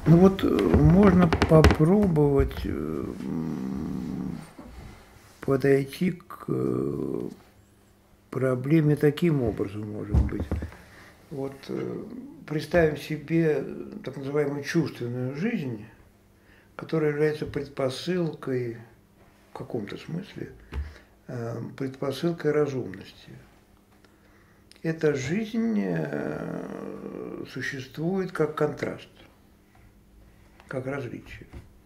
Ну вот можно попробовать подойти к проблеме таким образом, может быть. Вот представим себе так называемую чувственную жизнь, которая является предпосылкой, в каком-то смысле, предпосылкой разумности. Эта жизнь существует как контраст, как различие.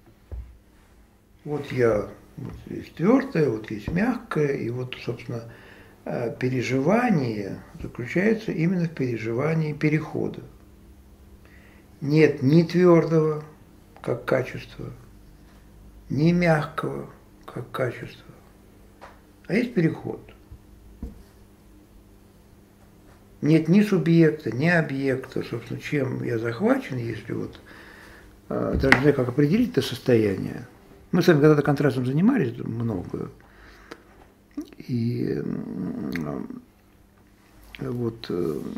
Вот вот есть твердое, вот есть мягкое, и вот, собственно, переживание заключается именно в переживании перехода. Нет ни твердого, как качество, ни мягкого, как качество, а есть переход. Нет ни субъекта, ни объекта, собственно, чем я захвачен, если вот, даже не знаю, как определить это состояние. Мы с вами когда-то контрастом занимались много, и вот,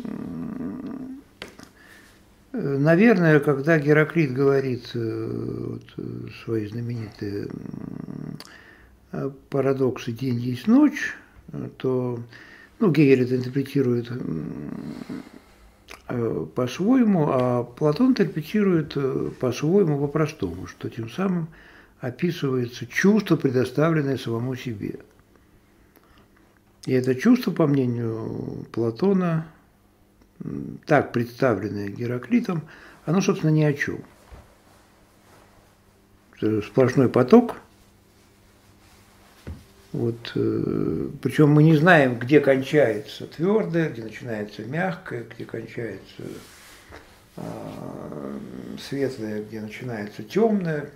наверное, когда Гераклит говорит вот, свои знаменитые парадоксы «день есть ночь», то Гегель это интерпретирует по-своему, а Платон интерпретирует по-своему, по-простому, что тем самым описывается чувство, предоставленное самому себе. И это чувство, по мнению Платона, так представленное Гераклитом, оно, собственно, ни о чем. Это сплошной поток. Вот, причем мы не знаем, где кончается твердое, где начинается мягкое, где кончается светлое, где начинается темное.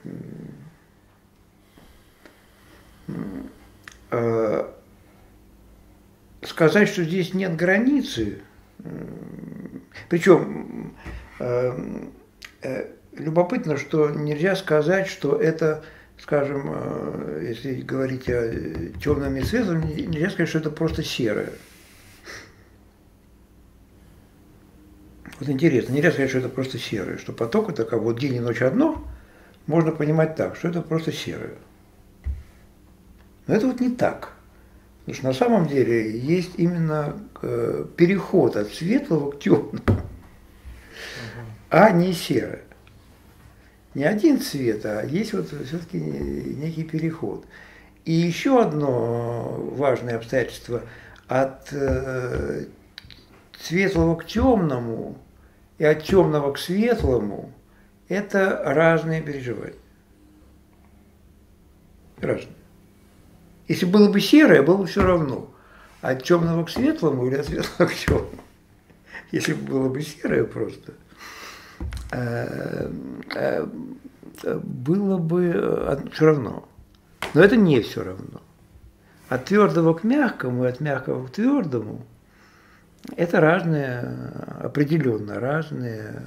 Сказать, что здесь нет границы, причем любопытно, что нельзя сказать, что это, скажем, если говорить о темном и светлом, нельзя сказать, что это просто серое. Вот интересно, нельзя сказать, что это просто серое, что поток это как вот день и ночь одно, можно понимать так, что это просто серое. Но это вот не так. Потому что на самом деле есть именно переход от светлого к темному, а не серое. Не один цвет, а есть вот все-таки некий переход. И еще одно важное обстоятельство: от светлого к темному и от темного к светлому – это разные переживания. Разные. Если было бы серое, было бы все равно. От темного к светлому или от светлого к темному. Если бы было бы серое просто, было бы все равно. Но это не все равно. От твердого к мягкому и от мягкого к твердому – это разные, определенно разные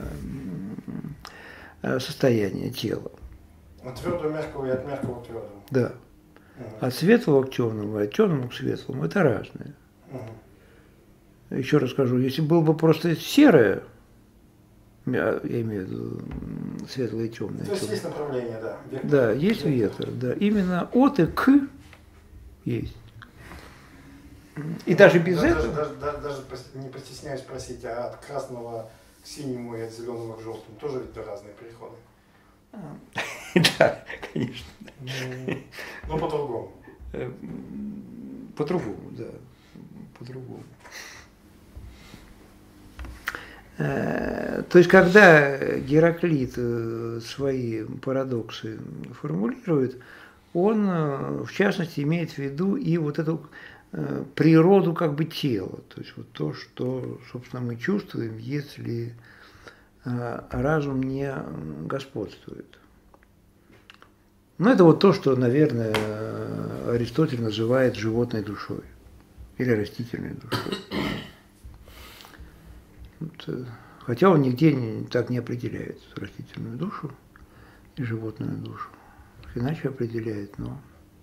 состояния тела. От твердого к мягкому и от мягкого к твердому. Да. От светлого к темному, от темного к светлому – это разные. Еще раз скажу, если было бы просто серое, я имею в виду светлое и темное. То есть есть направление, да. Вектор. Да, есть вектор, да. Именно от и к есть. И даже без этого. Даже не постесняюсь спросить, а от красного к синему и от зеленого к желтому тоже ведь разные переходы? Да, конечно. Но по-другому. По-другому, да. По-другому. То есть, когда Гераклит свои парадоксы формулирует, он, в частности, имеет в виду и вот эту природу как бы тела, то есть вот то, что, собственно, мы чувствуем, если разум не господствует. Ну, это вот то, что, наверное, Аристотель называет животной душой или растительной душой. Вот, хотя он нигде так не определяет растительную душу и животную душу. Иначе определяет, но...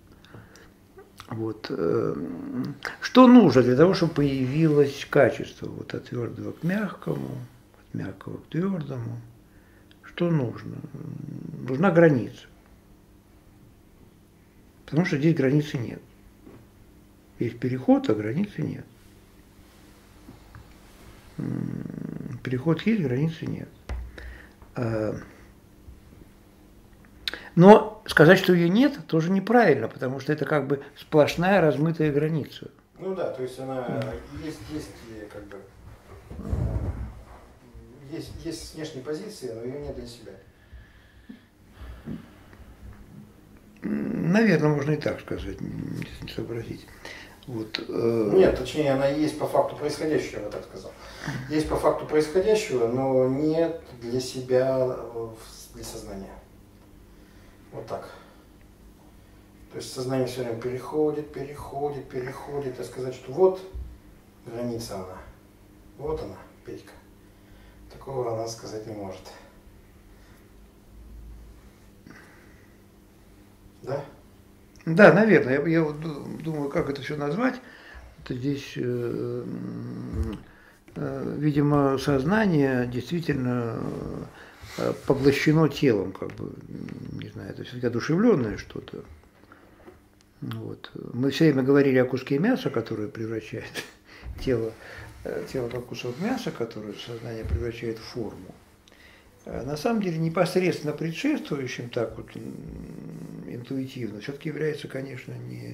Вот. Что нужно для того, чтобы появилось качество вот от твердого к мягкому, от мягкого к твердому? что нужно? Нужна граница. Потому что здесь границы нет. Есть переход, а границы нет. Переход есть, границы нет. Но сказать, что ее нет, тоже неправильно, потому что это как бы сплошная размытая граница. Ну да, то есть она есть как бы есть с внешней позиции, но ее нет для себя. Наверное, можно и так сказать, если не сообразить. Вот, Нет, точнее, она есть по факту происходящего, я бы так сказал. Есть по факту происходящего, но нет для себя, для сознания. Вот так. То есть сознание все время переходит, и сказать, что вот граница она, вот она, Петька. Такого она сказать не может. Да? Да, наверное. Я вот думаю, как это все назвать. Это здесь, видимо, сознание действительно поглощено телом, как бы, не знаю, это все-таки одушевленное что-то. Вот. Мы все время говорили о куске мяса, которое превращает тело как кусок мяса, которое сознание превращает в форму. На самом деле непосредственно предшествующим, так вот интуитивно, все-таки является, конечно,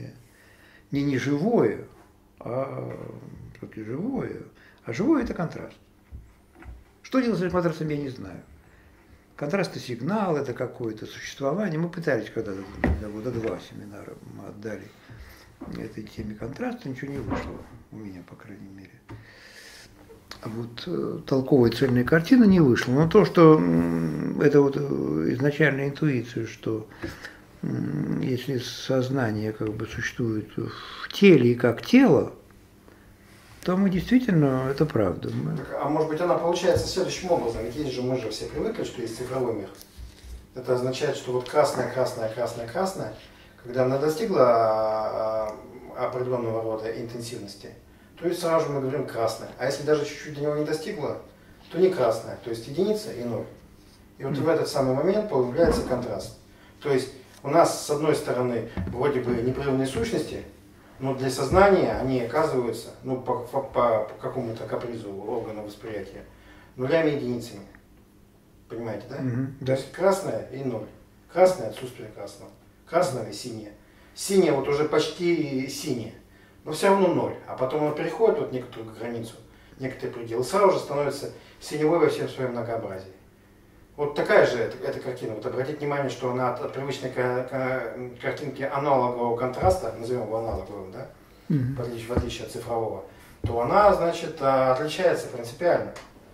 не живое, а все-таки живое. А живое – это контраст. Что делать с этим контрастом, я не знаю. Контраст – это сигнал, это какое-то существование. Мы пытались когда-то, года 2 семинара мы отдали этой теме контраста, ничего не вышло у меня, по крайней мере. А вот толковая цельная картина не вышла. Но то, что это вот изначальная интуиция, что если сознание как бы существует в теле и как тело, то мы действительно, это правда. А может быть она получается следующим образом. Ведь есть же, мы же все привыкли, что есть цифровой мир. Это означает, что вот красное, когда она достигла определенного рода интенсивности, то есть сразу же мы говорим красное. А если даже чуть-чуть до него не достигла, то не красное, то есть единица и ноль. И вот в этот самый момент появляется контраст. То есть у нас с одной стороны вроде бы непрерывные сущности, но для сознания они оказываются, ну, по какому-то капризу органа восприятия, нулями и единицами. Понимаете, да? Да. То есть красное и ноль. Красное – отсутствие красного. Красное и синее. Синее вот уже почти синее, но все равно ноль. А потом оно переходит вот некоторую границу, некоторый предел, и сразу же становится синевой во всем своем многообразии. Вот такая же эта картина. Вот обратите внимание, что она от привычной картинки аналогового контраста, назовем его аналоговым, да, в отличие от цифрового, то она, значит, отличается принципиально.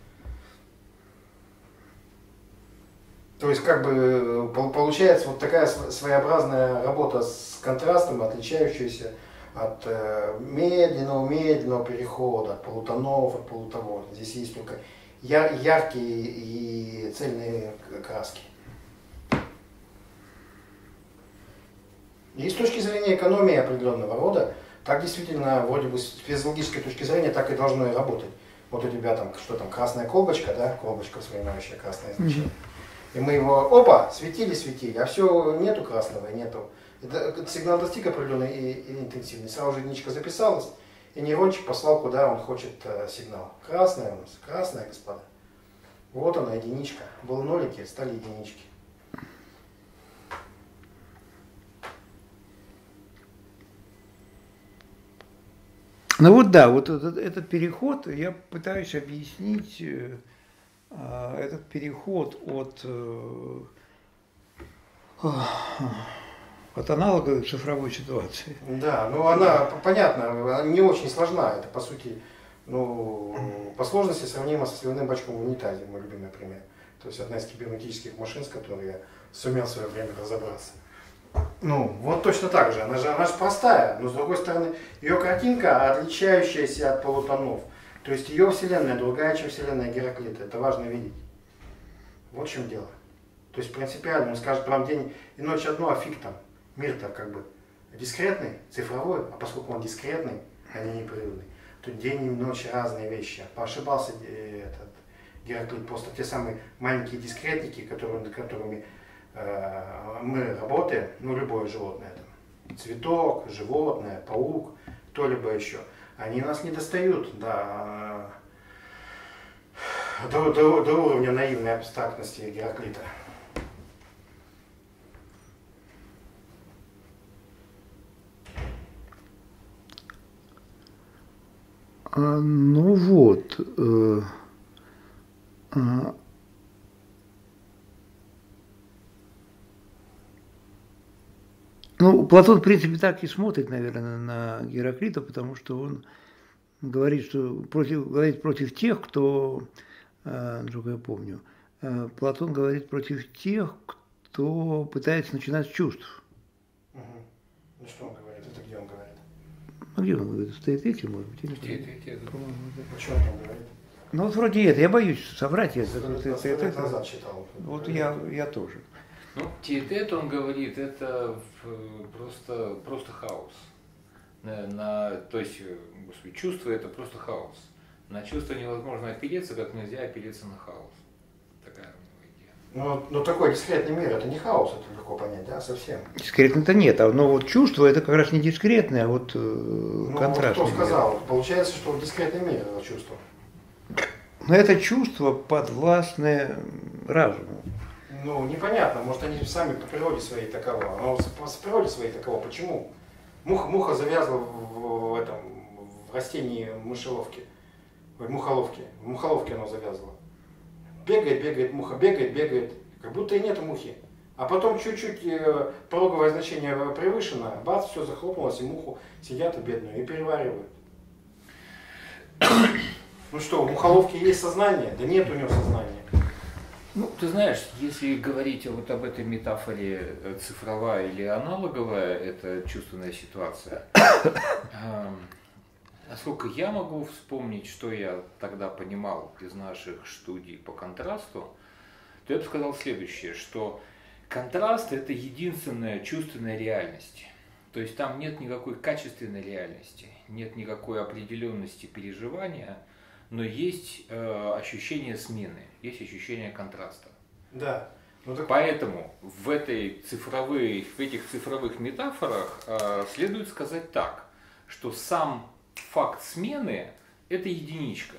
То есть, как бы, получается вот такая своеобразная работа с контрастом, отличающаяся от медленного перехода, от полутонов, от полутонов. Здесь есть только яркие и цельные краски. И с точки зрения экономии определенного рода, так действительно, вроде бы с физиологической точки зрения, так и должно и работать. Вот у тебя там, что там, красная колбочка, да, колбочка воспринимающая красное значение. И мы его, опа, светили, а все, нету красного, нету. Этот сигнал достиг определенной интенсивности, сразу же единичка записалась, и нейрончик послал, куда он хочет сигнал. Красная у нас, красная, господа. Вот она, единичка. Было нолики, стали единички. Ну вот да, вот этот переход, я пытаюсь объяснить, этот переход от аналоговой к цифровой ситуации. Да, ну она, понятно, она не очень сложна. Это, по сути, ну, по сложности сравнимо со сливным бачком в унитазе, мой любимый пример. То есть одна из кибернетических машин, с которой я сумел в свое время разобраться. Ну, вот точно так же. Она же простая, но с другой стороны, ее картинка отличающаяся от полутонов. То есть ее вселенная другая, чем вселенная Гераклита. Это важно видеть. Вот в чем дело. То есть принципиально, он скажет, прям день и ночь одно, а фиг там. Мир-то как бы дискретный, цифровой, а поскольку он дискретный, а не непрерывный, то день и ночь разные вещи. Поошибался Гераклит, просто те самые маленькие дискретники, над которыми мы работаем, ну любое животное, там, цветок, животное, паук, кто-либо еще, они нас не достают до уровня наивной абстрактности Гераклита. Ну вот. Ну, Платон, в принципе, так и смотрит, наверное, на Гераклита, потому что он говорит, что говорит против тех, кто, насколько я помню, Платон говорит против тех, кто пытается начинать с чувств. Угу. Ну что он говорит? Это где он говорит? А где он говорит? Стоит эти, может быть? Эти. Почему он там говорит? Ну вот вроде это, я боюсь соврать. Я 100 лет назад читал. Вот я тоже. Ну, тет он говорит, это просто хаос. То есть, господи, чувство это просто хаос. На чувство невозможно опереться, как нельзя опереться на хаос. Такая у него идея. Ну, такой дискретный мир, это не хаос, это легко понять, да, совсем. Дискретно-то нет, но вот чувство это как раз не дискретное, а вот контрастное. Кто сказал? Получается, что дискретный мир это чувство. Но это чувство подвластное разуму. Ну, непонятно, может они сами по природе своей таково. Но по природе своей таково. Почему? Муха завязла в растении мышеловки, в мухоловке. В мухоловке она завязла. Бегает муха, бегает, как будто и нет мухи. А потом чуть-чуть пороговое значение превышено, бац, все захлопнулось, и муху сидят и бедную, и переваривают. Ну что, у мухоловки есть сознание? Да нет у него сознания. Ну, ты знаешь, если говорить вот об этой метафоре цифровая или аналоговая, это чувственная ситуация, насколько я могу вспомнить, что я тогда понимал из наших студий по контрасту, то я бы сказал следующее, что контраст – это единственная чувственная реальность. То есть там нет никакой качественной реальности, нет никакой определенности переживания, но есть ощущение смены, есть ощущение контраста. Да. Поэтому в этих цифровых метафорах следует сказать так, что сам факт смены – это единичка.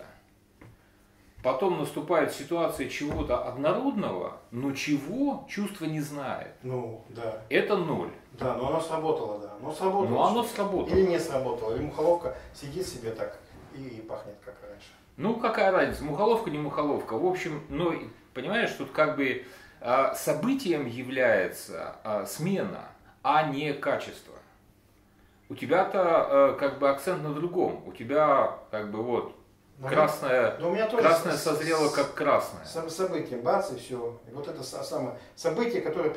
Потом наступает ситуация чего-то однородного, но чего чувство не знает. Ну, да. Это ноль. Да, но оно сработало, да. Оно сработало. Или не сработало. Или мухоловка сидит себе так и пахнет, как раньше. Ну, какая разница, мухоловка, не мухоловка. В общем, ну, понимаешь, тут как бы событием является смена, а не качество. У тебя-то как бы акцент на другом. У тебя как бы вот красное созрело как красное. Событие, бац, и все. И вот это самое событие, которое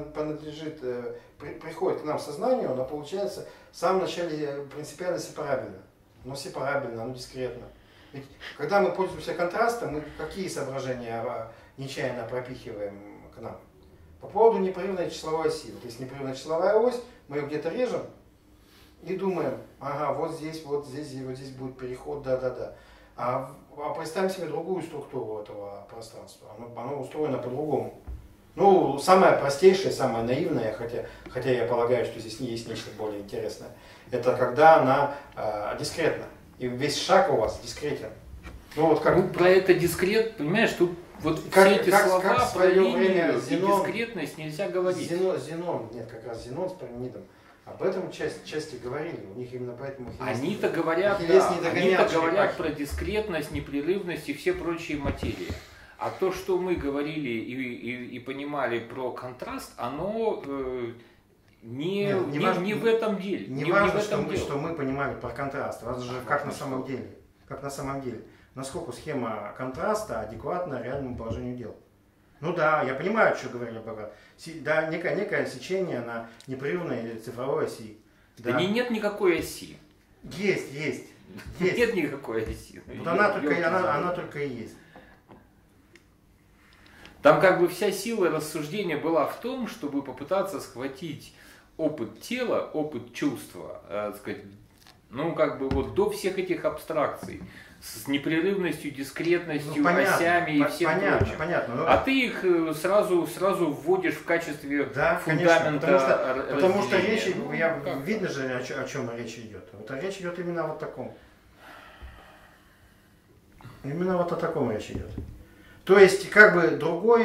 приходит к нам в сознание, оно получается в самом начале принципиально сепарабельно. Оно сепарабельно, оно дискретно. Ведь когда мы пользуемся контрастом, мы какие соображения нечаянно пропихиваем к нам? По поводу непрерывной числовой оси. Вот есть непрерывная числовая ось, мы ее где-то режем и думаем, ага, вот здесь будет переход, да. А представим себе другую структуру этого пространства. Оно устроено по-другому. Ну, самое простейшее, самое наивное, хотя я полагаю, что здесь есть нечто более интересное, это когда она дискретна. И весь шаг у вас дискретен. Ну, вот как... про это дискрет, понимаешь, тут вот все эти слова про линию и дискретность нельзя говорить. Зенон, как раз Зенон с Парменидом об этом части говорили. У них именно поэтому Они-то говорят про дискретность, непрерывность и все прочие материи. А то, что мы говорили и понимали про контраст, оно не в этом деле. Не важно, что мы понимали про контраст. Важно же, как на самом деле. Насколько схема контраста адекватна реальному положению дел. Ну да, я понимаю, что говорили Бога. Да, некое сечение на непрерывной цифровой оси. Да нет никакой оси. Есть. Нет никакой оси. Вот она только и есть. Там как бы вся сила рассуждения была в том, чтобы попытаться схватить опыт тела, опыт чувства, так сказать, ну как бы вот до всех этих абстракций, с непрерывностью, дискретностью, понятно, осями и всем понятно, прочим. понятно. А ты их сразу вводишь в качестве Да, фундамента конечно, потому что речь, Ну, видно же, о чем речь идет. Вот речь идет именно вот о таком. Именно вот о таком речь идет. То есть, как бы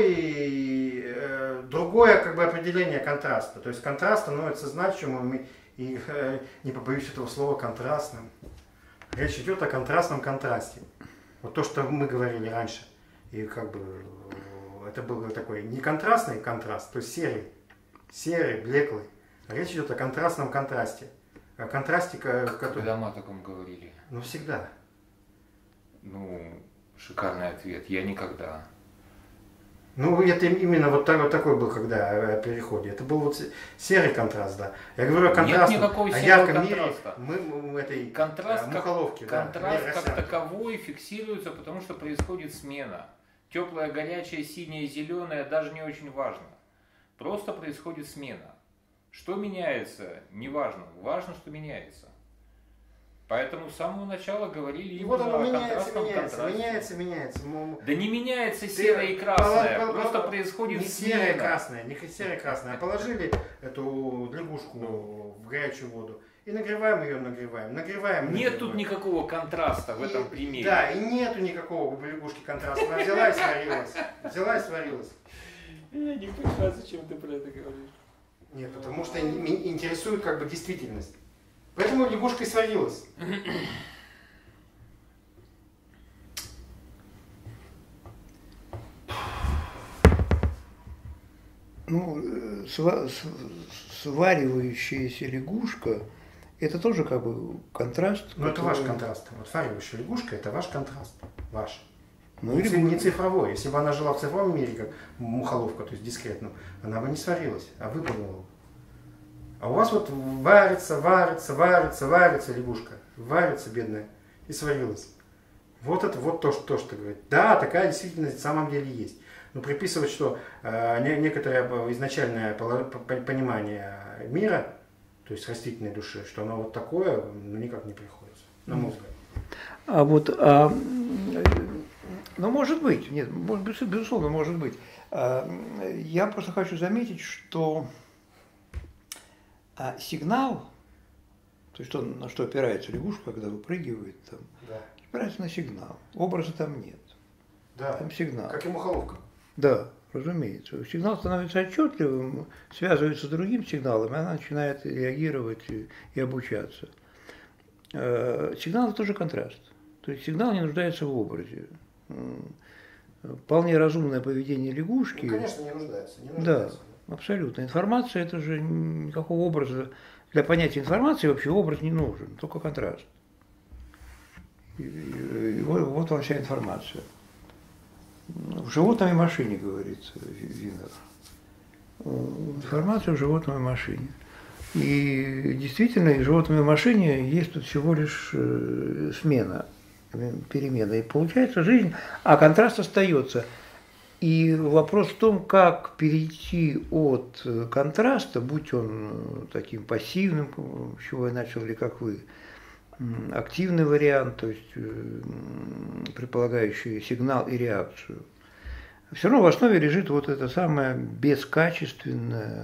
другое как бы определение контраста. То есть контраст становится значимым и, не побоюсь этого слова, контрастным. Речь идет о контрастном контрасте. Вот то, что мы говорили раньше. И как бы это был такой не контрастный контраст, то есть серый, блеклый. Речь идет о контрастном контрасте. О контрасте, который... Когда мы о таком говорили? Ну, всегда. Ну, шикарный ответ. Я никогда. Ну, это именно вот такой был, когда о переходе. Это был вот серый контраст, да. Я говорю о контрасте. Нет никакого о серого ярком контраста. мире мы этой Контраст, мухоловки. контраст да, как таковой фиксируется, потому что происходит смена. Теплое, горячее, синее, зеленое даже не очень важно. Просто происходит смена. Что меняется, не важно. Важно, что меняется. Поэтому с самого начала говорили И вот именно оно о меняется. меняется. Да не меняется серое и красное, просто происходит не смена. серое и красное, не серое и красное, а положили эту лягушку в горячую воду и нагреваем ее, нагреваем. Нет тут никакого контраста в этом примере. Да, и нету никакого у лягушки контраста. Она взяла и сварилась. Я не понимаю, зачем ты про это говоришь. Нет, потому что интересует как бы действительность. Поэтому лягушка и сварилась. Ну, сваривающаяся лягушка, это тоже как бы контраст. Ну, это ваш контраст. Вот сваривающая лягушка, это ваш контраст. Ваш. Ну, или не цифровой. Если бы она жила в цифровом мире, как мухоловка, то есть дискретно, она бы не сварилась, а выпрыгнула. А у вас вот варится лягушка. Варится, бедная, и сварилась. Вот это вот то, что говорит. Да, такая действительность в самом деле есть. Но приписывать, что некоторое изначальное понимание мира, то есть растительной души, что оно вот такое, ну, никак не приходится, на мой взгляд. А вот, ну, может быть, нет, безусловно, может быть. Я просто хочу заметить, что сигнал, то есть на что опирается лягушка, когда выпрыгивает, там, Да. опирается на сигнал. Образа там нет. Да. Там сигнал. Как и мухоловка. Да, разумеется. Сигнал становится отчетливым, связывается с другим сигналом, и она начинает реагировать и обучаться. Сигнал – это тоже контраст. То есть сигнал не нуждается в образе. Вполне разумное поведение лягушки. Ну, конечно, не нуждается. Да, абсолютно. Информация – это же никакого образа. Для понятия информации вообще образ не нужен, только контраст. И вот вам вся информация. В животной машине, говорится Винер. Информация в животной машине. И действительно, в животной машине есть тут всего лишь смена, перемена. И получается жизнь, а контраст остается. И вопрос в том, как перейти от контраста, будь он таким пассивным, с чего я начал, или как вы, активный вариант, то есть предполагающий сигнал и реакцию. Все равно в основе лежит вот это самое бескачественное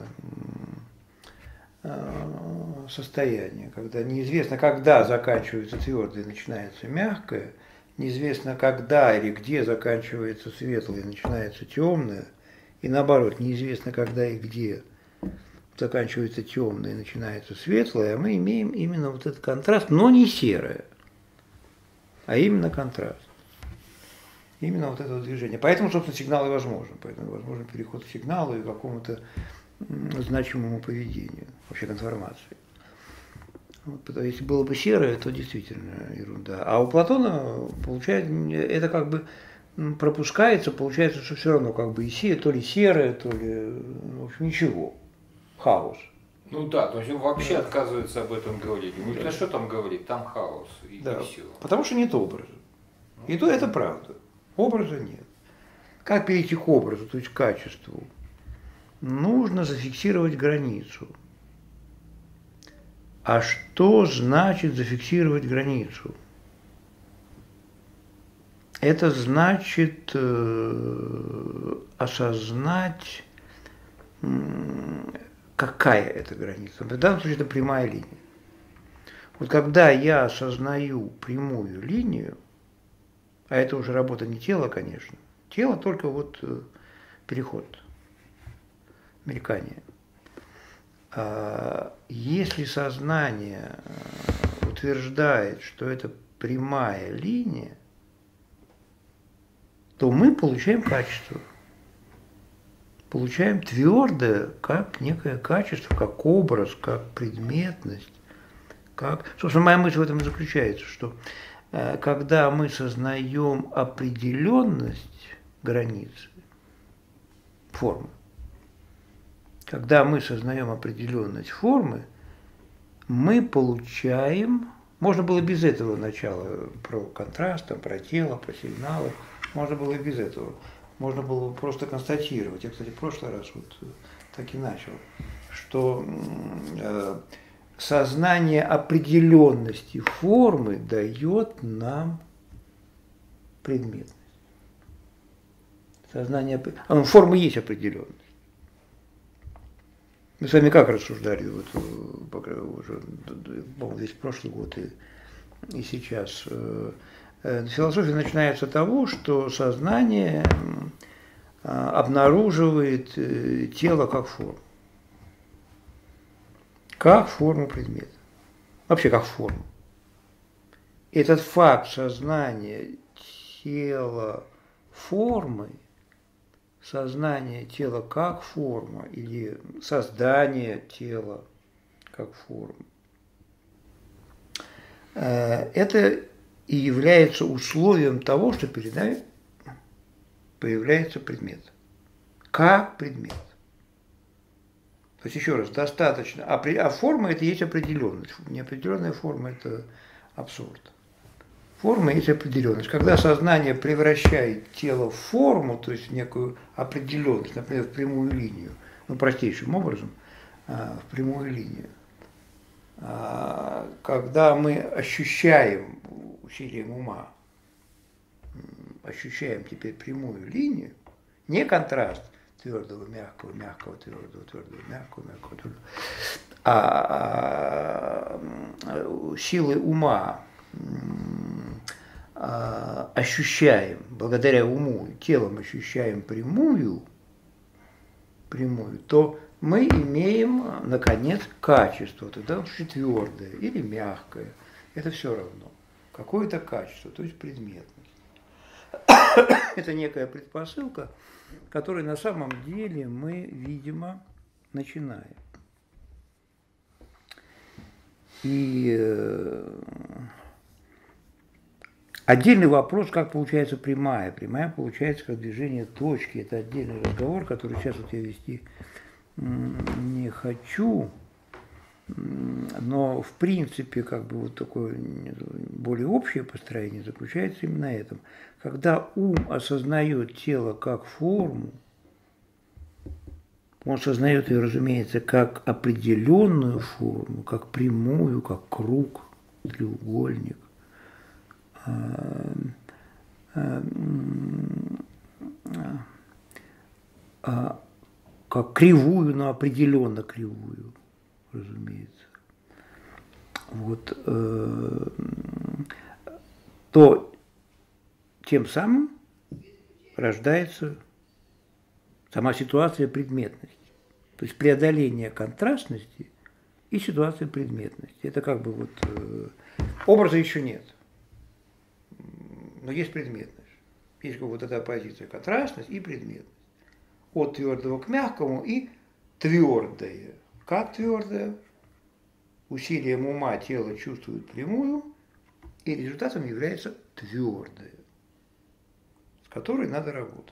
состояние, когда неизвестно, когда заканчивается твердое и начинается мягкое, неизвестно, когда или где заканчивается светлое и начинается темное, и наоборот, неизвестно, когда и где заканчивается темное и начинается светлое, а мы имеем именно вот этот контраст, но не серое, а именно контраст. Именно вот это вот движение. Поэтому, собственно, сигнал и возможен. Поэтому возможен переход к сигналу и к какому-то значимому поведению, вообще к информации. Вот, если было бы серое, то действительно ерунда. А у Платона, получается, это как бы пропускается, получается, что все равно как бы и серое, то ли серое, то ли, в общем, ничего. Хаос. Ну да, то есть он вообще отказывается об этом говорить. Ну да что там говорить, там хаос и все. Потому что нет образа. И то это правда. Образа нет. Как перейти к образу, то есть к качеству? Нужно зафиксировать границу. А что значит зафиксировать границу? это значит осознать, какая это граница. В данном случае это прямая линия. Вот когда я осознаю прямую линию, а это уже работа не тела, конечно, тело только вот переход, мелькание. Если сознание утверждает, что это прямая линия, то мы получаем качество. Получаем твердое, как некое качество, как образ, как предметность. Собственно, моя мысль в этом и заключается, что когда мы сознаем определенность границы, формы, когда мы сознаем определенность формы, мы получаем, можно было без этого начала, про контраст, про тело, про сигналы, можно было и без этого. Можно было просто констатировать, я, кстати, в прошлый раз вот так и начал, что сознание определенности формы дает нам предметность. Форма есть определенность. Мы с вами как рассуждали, вот, уже, по-моему, весь прошлый год и сейчас. Философия начинается с того, что сознание обнаруживает тело как форму. Как форму предмета. Вообще как форму. Этот факт сознания тела формы, сознание тела как форма или создание тела как форма, это и является условием того, что перед нами появляется предмет. Как предмет. То есть, еще раз, достаточно. А форма – это есть определенность. Неопределенная форма – это абсурд. Форма есть определенность. Когда сознание превращает тело в форму, то есть в некую определенность, например, в прямую линию, простейшим образом, в прямую линию, когда мы ощущаем усилием ума, ощущаем теперь прямую линию, не контраст твердого, мягкого, мягкого, твердого, твердого, мягкого, мягкого, твердого, а силы ума ощущаем, благодаря уму, телом ощущаем прямую, то мы имеем, наконец, качество, тогда твердое или мягкое, это все равно. Какое-то качество, то есть предметность. Это некая предпосылка, которой на самом деле мы, видимо, начинаем. И отдельный вопрос, как получается прямая. Прямая получается как движение точки. Это отдельный разговор, который сейчас вот я вести не хочу. Но в принципе, как бы вот такое более общее построение заключается именно в этом. Когда ум осознает тело как форму, он осознает ее, разумеется, как определенную форму, как прямую, как круг, треугольник, как кривую, но определенно кривую, разумеется. Вот, то тем самым рождается сама ситуация предметности. То есть преодоление контрастности и ситуация предметности. Это как бы вот образа еще нет, но есть предметность. Есть вот эта оппозиция, контрастность и предметность. От твердого к мягкому и твердое. Как твердое? Усилием ума тело чувствует прямую, и результатом является твердое, с которой надо работать.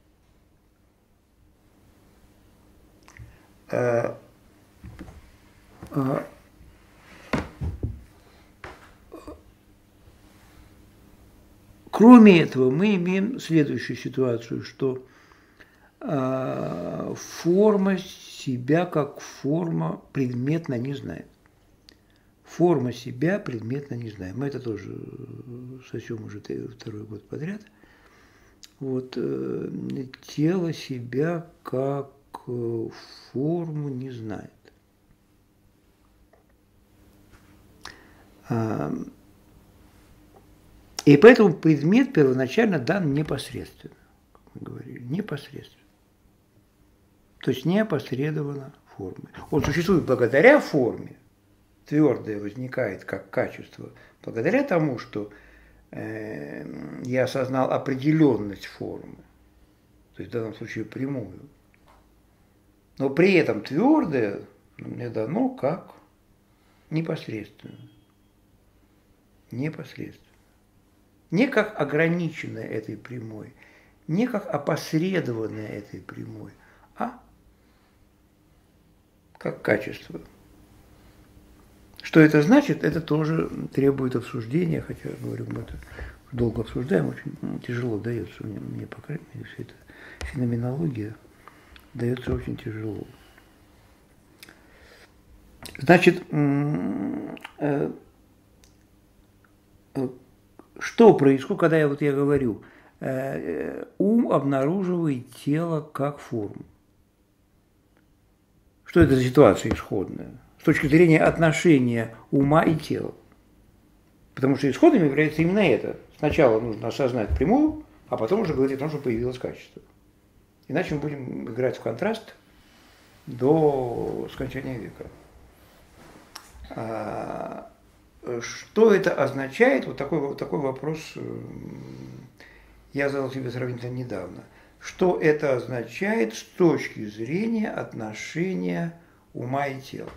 Кроме этого, мы имеем следующую ситуацию, что форма себя как форма предметно не знает. Форма себя предметно не знает. Мы это тоже сочем уже второй год подряд. вот тело себя как форму не знает. И поэтому предмет первоначально дан непосредственно, как мы говорили, непосредственно. То есть неопосредованно формой. Он существует благодаря форме, твердое возникает как качество, благодаря тому, что я осознал определенность формы, то есть в данном случае прямую. Но при этом твердое мне дано как непосредственно. Непосредственно. Не как ограниченное этой прямой, не как опосредованное этой прямой, а как качество. Что это значит, это тоже требует обсуждения, хотя, говорю, мы это долго обсуждаем, очень тяжело дается мне, по крайней мере, вся эта феноменология дается очень тяжело. Значит, что происходит, когда я говорю, ум обнаруживает тело как форму? Что это за ситуация исходная? С точки зрения отношения ума и тела. Потому что исходным является именно это. Сначала нужно осознать прямую, а потом уже говорить о том, что появилось качество. Иначе мы будем играть в контраст до скончания века. Что это означает? Вот такой вопрос я задал себе сравнительно недавно. Что это означает с точки зрения отношения ума и тела?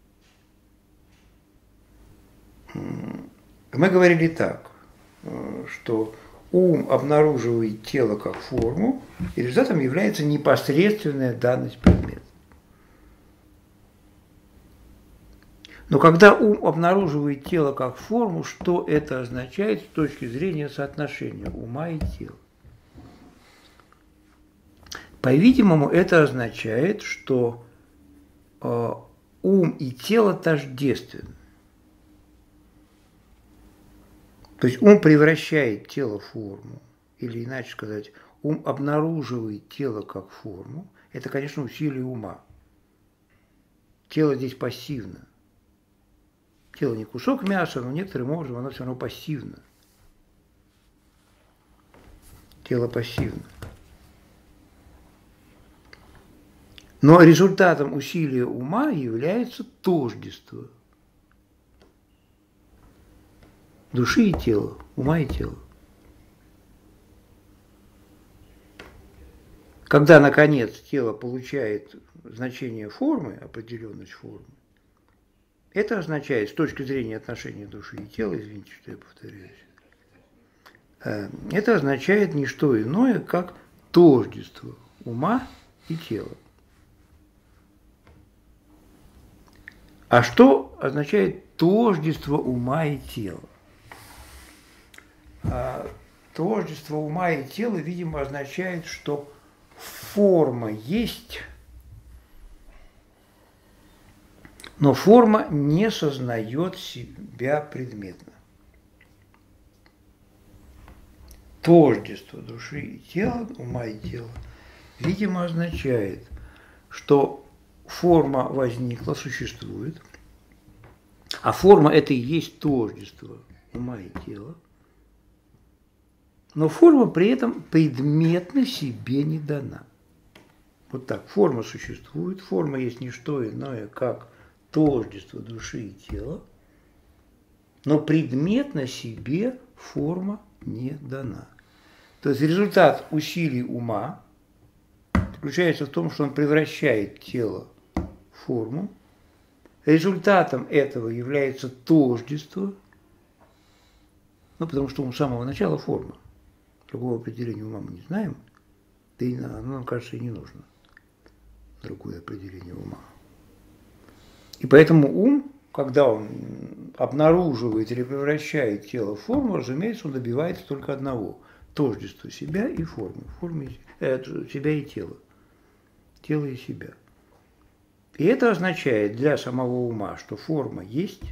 Мы говорили так, что ум обнаруживает тело как форму, и результатом является непосредственная данность предмета. Но когда ум обнаруживает тело как форму, что это означает с точки зрения соотношения ума и тела? По-видимому, это означает, что ум и тело тождественны. То есть ум превращает тело в форму, или иначе сказать, ум обнаруживает тело как форму. Это, конечно, усилие ума. Тело здесь пассивно. Тело не кусок мяса, но некоторым образом оно все равно пассивно. Тело пассивно. Но результатом усилия ума является тождество души и тела, ума и тела. Когда, наконец, тело получает значение формы, определенность формы, это означает, с точки зрения отношения души и тела, извините, что я повторяюсь, это означает не что иное, как тождество ума и тела. А что означает тождество ума и тела? Тождество ума и тела, видимо, означает, что форма есть, но форма не сознает себя предметно. Тождество души и тела, ума и тела, видимо, означает, что форма возникла, существует, а форма – это и есть тождество ума и тела, но форма при этом предметно себе не дана. Вот так, форма существует, форма есть не что иное, как тождество души и тела, но предметно себе форма не дана. То есть результат усилий ума заключается в том, что он превращает тело в форму. Результатом этого является тождество, потому что ум с самого начала форма. Другого определения ума мы не знаем, да и оно нам, кажется, и не нужно. Другое определение ума. И поэтому ум, когда он обнаруживает или превращает тело в форму, разумеется, он добивается только одного – тождества себя и формы. Себя и тела. Тело и себя. И это означает для самого ума, что форма есть.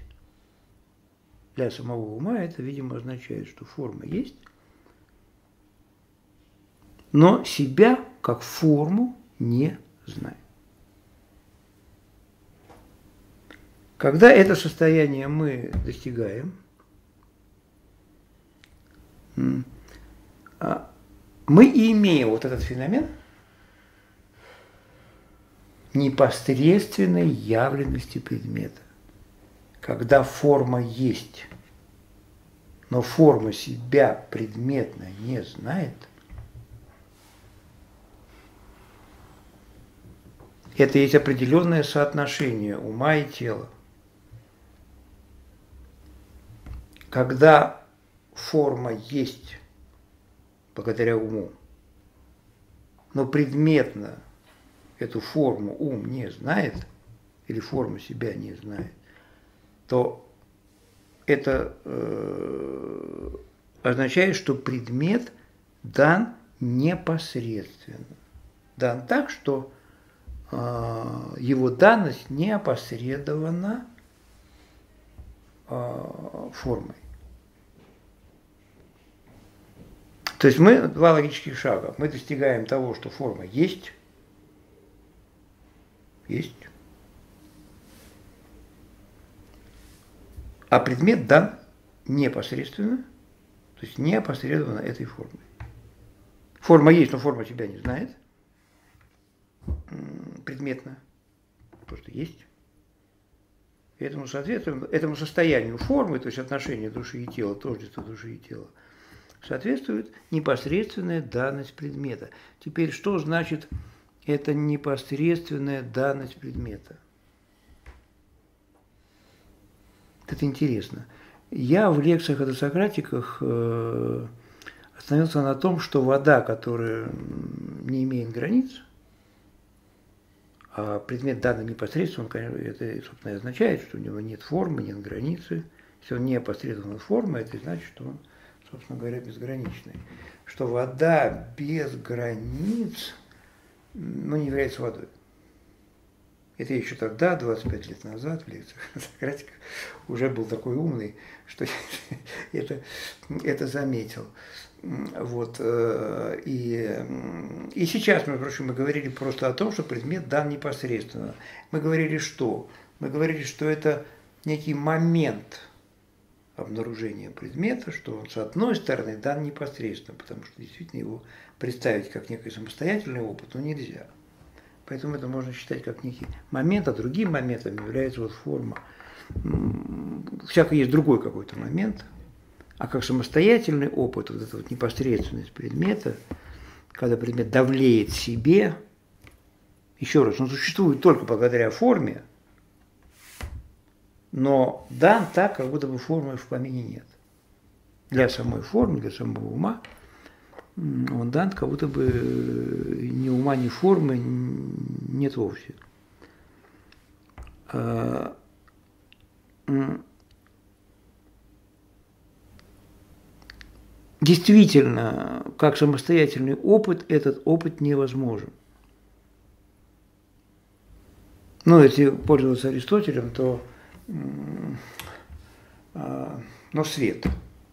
Для самого ума это, видимо, означает, что форма есть, но себя как форму не знает. Когда это состояние мы достигаем, мы и имеем вот этот феномен непосредственной явленности предмета. Когда форма есть, но форма себя предметно не знает, это есть определенное соотношение ума и тела. Когда форма есть благодаря уму, но предметно эту форму ум не знает, или форма себя не знает, то это означает, что предмет дан непосредственно. Дан так, что его данность не опосредована формой. То есть мы два логических шага. Мы достигаем того, что форма есть, а предмет дан непосредственно, то есть не опосредованно этой формой. Форма есть, но форма себя не знает. Предметно. Просто есть. И этому соответствует, этому состоянию формы, то есть отношения души и тела, тождество души и тела, соответствует непосредственная данность предмета. Теперь, что значит эта непосредственная данность предмета? Это интересно. Я в лекциях о досократиках остановился на том, что вода, которая не имеет границ, а предмет данный непосредственно, конечно, это, собственно, и означает, что у него нет формы, нет границы. Если он не опосредован формой, это значит, что он, собственно говоря, безграничный. Что вода без границ, не является водой. Это я еще тогда, 25 лет назад, в лекциях Сократика, уже был такой умный, что это заметил. Вот. И сейчас, между прочим, мы говорили просто о том, что предмет дан непосредственно. Мы говорили что? Мы говорили, что это некий момент обнаружения предмета, что он, с одной стороны, дан непосредственно, потому что действительно его представить как некий самостоятельный опыт, нельзя. Поэтому это можно считать как некий момент, а другим моментом является вот форма. Всяко есть другой какой-то момент, а как самостоятельный опыт, вот эта вот непосредственность предмета, когда предмет давлеет себе, еще раз, он существует только благодаря форме, но дан так, как будто бы формы в помине нет. Для самой формы, для самого ума он дан, как будто бы ни ума, ни формы нет вовсе. Действительно, как самостоятельный опыт, этот опыт невозможен. Если пользоваться Аристотелем, то свет.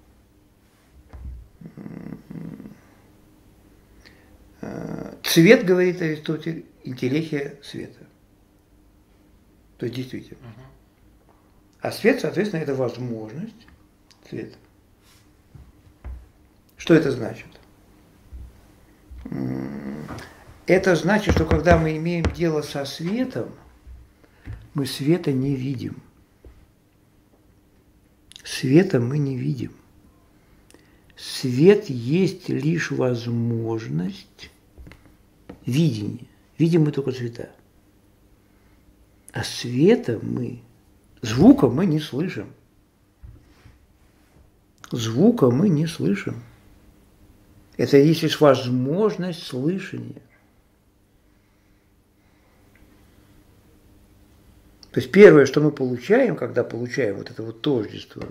Цвет, говорит Аристотель, интеллехия света. То есть действительно. А свет, соответственно, это возможность света. Что это значит? Это значит, что когда мы имеем дело со светом, мы света не видим. Света мы не видим. Свет есть лишь возможность видения. Видим мы только цвета. А света звука мы не слышим. Звука мы не слышим. Это есть лишь возможность слышания. То есть первое, что мы получаем, когда получаем вот это вот тождество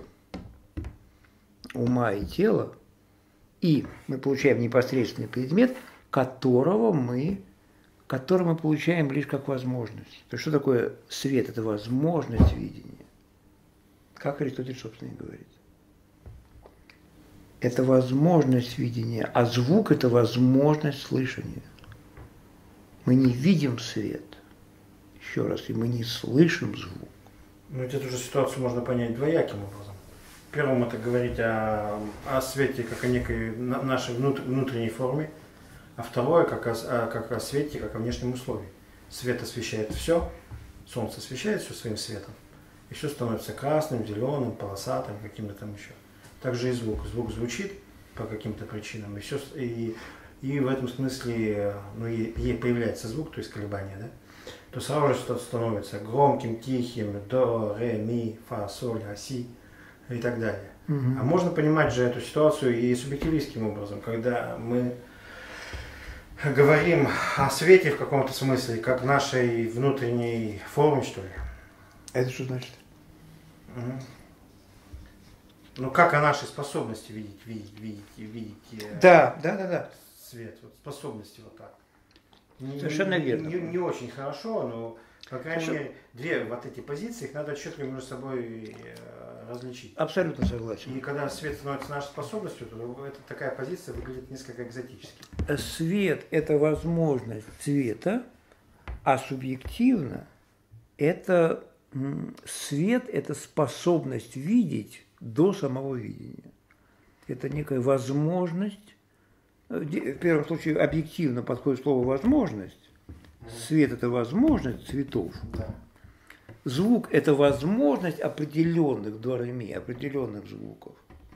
ума и тела, и мы получаем непосредственный предмет, который мы получаем лишь как возможность. То есть что такое свет? Это возможность видения. Как Аристотель, собственно, и говорит. это возможность видения, а звук – это возможность слышания. Мы не видим свет, еще раз, и мы не слышим звук. Ну, эту же ситуацию можно понять двояким образом. Первым это говорить о свете как о некой нашей внутренней форме, а второе как о свете, как о внешнем условии. Свет освещает все, солнце освещает все своим светом, и все становится красным, зеленым, полосатым, каким-то там еще. Также и звук. Звук звучит по каким-то причинам, и в этом смысле, ну, и появляется звук, то есть колебания, да? То сразу же что-то становится громким, тихим, до, ре, ми, фа, соль, ля, си и так далее. А можно понимать же эту ситуацию и субъективистским образом, когда мы говорим о свете в каком-то смысле, как нашей внутренней форме, что ли. Это что значит? Ну, как о нашей способности видеть Да. свет, вот, способности вот так. Совершенно верно. Не очень хорошо, но, по крайней мере, две вот эти позиции, их надо четко между собой различить. Абсолютно согласен. И когда свет становится нашей способностью, то такая позиция выглядит несколько экзотически. Свет – это возможность цвета, а субъективно это свет – это способность видеть до самого видения. Это некая возможность. В первом случае объективно подходит слово «возможность». Свет – это возможность цветов. Да. Звук – это возможность определенных до ре ми, определенных звуков.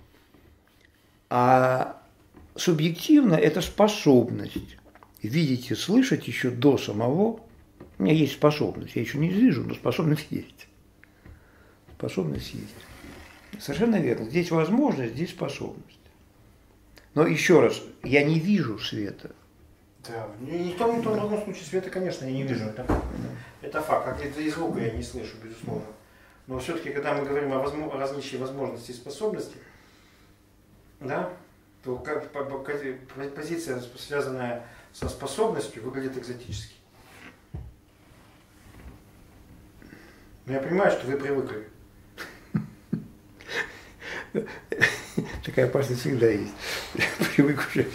А субъективно – это способность видеть и слышать еще до самого. У меня есть способность, я еще не вижу, но способность есть. Способность есть. Совершенно верно. Здесь возможность, здесь способность. Но еще раз, я не вижу света. Да, ни в том, ни в другом случае света, конечно, я не вижу. Это факт. Как это и звука я не слышу, безусловно. Но все-таки, когда мы говорим о различии возможностей и способностей, да, то позиция, связанная со способностью, выглядит экзотически. Но я понимаю, что вы привыкли. Такая опасность всегда есть. Привык уже.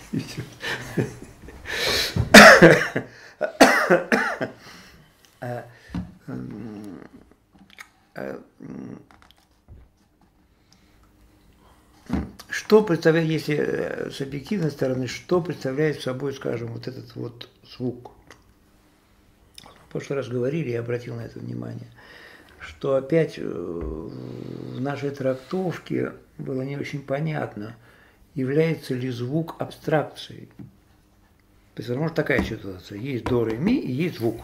Что представляет, если с объективной стороны, что представляет собой, скажем, вот этот вот звук? В прошлый раз говорили, я обратил на это внимание, что опять в нашей трактовке было не очень понятно, является ли звук абстракцией. То есть, возможно, такая ситуация. Есть до, ре, ми и есть звук.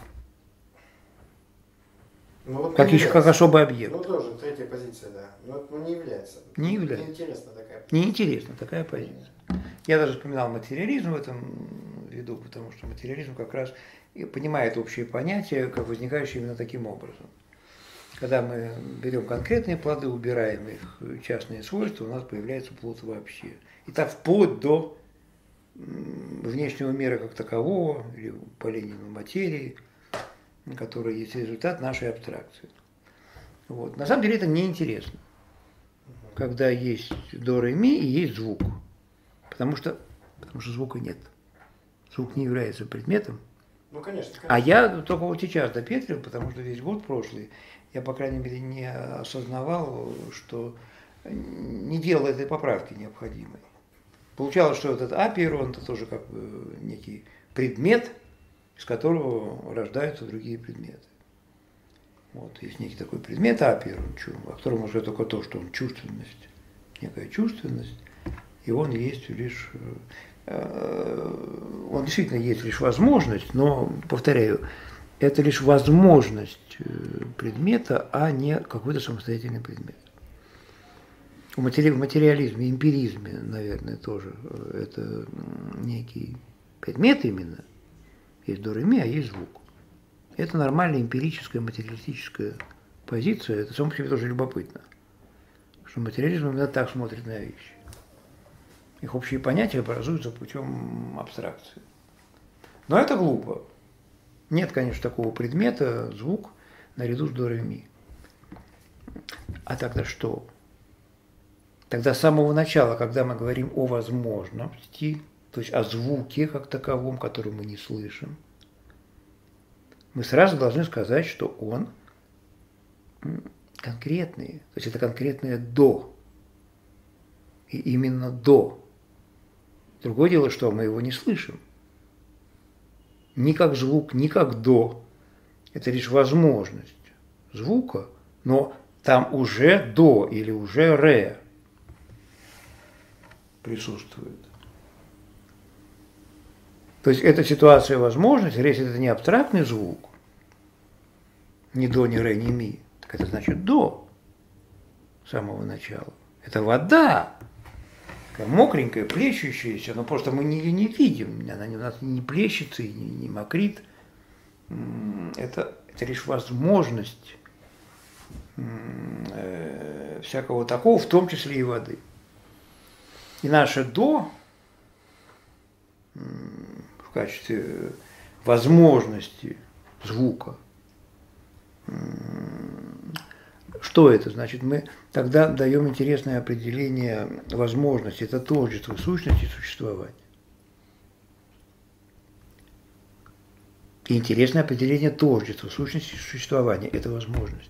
Ну, вот как особый объект. Ну, тоже третья позиция, да. Но не является. Не является. Неинтересна такая позиция. Неинтересна такая позиция. Я даже вспоминал материализм в этом виду, потому что материализм как раз понимает общие понятия, как возникающие именно таким образом. Когда мы берем конкретные плоды, убираем их частные свойства, у нас появляется плод вообще. И так вплоть до внешнего мира как такового, или по Ленину материи, которая есть результат нашей абстракции. Вот. На самом деле это неинтересно, когда есть до, ре, ми и есть звук. Потому что звука нет. Звук не является предметом. Ну, конечно. А я только вот сейчас допетрил, потому что весь год прошлый я, по крайней мере, не осознавал, что не делал этой поправки необходимой. Получалось, что этот апиерон это тоже как бы некий предмет, из которого рождаются другие предметы. Вот, есть некий такой предмет апиерон, о котором уже только то, что он чувственность, некая чувственность, и он есть лишь, он действительно есть лишь возможность, но, повторяю, это лишь возможность предмета, а не какой-то самостоятельный предмет. В материализме, эмпиризме, наверное, тоже это некий предмет именно. Есть до, ре, ми, а есть звук. Это нормальная эмпирическая, материалистическая позиция. Это само по себе тоже любопытно. Что материализм именно так смотрит на вещи. Их общие понятия образуются путем абстракции. Но это глупо. Нет, конечно, такого предмета, звук, наряду с до, ре, ми. А тогда что? Тогда с самого начала, когда мы говорим о возможности, то есть о звуке как таковом, который мы не слышим, мы сразу должны сказать, что он конкретный, то есть это конкретное «до». И именно «до». Другое дело, что мы его не слышим. Ни как звук, ни как «до». Это лишь возможность звука, но там уже «до» или уже «ре» присутствует. То есть эта ситуация возможности, если это не абстрактный звук, ни «до», ни «ре», ни «ми», так это значит «до» с самого начала. Это вода, такая мокраенькая, плещущаяся, но просто мы ее не видим, она у нас не плещется и не мокрит. Это лишь возможность всякого такого, в том числе и воды. И наше «до» в качестве возможности звука, что это? Значит, мы тогда даем интересное определение возможности. Это тождество сущности существования. И интересное определение тождества сущности существования – это возможность.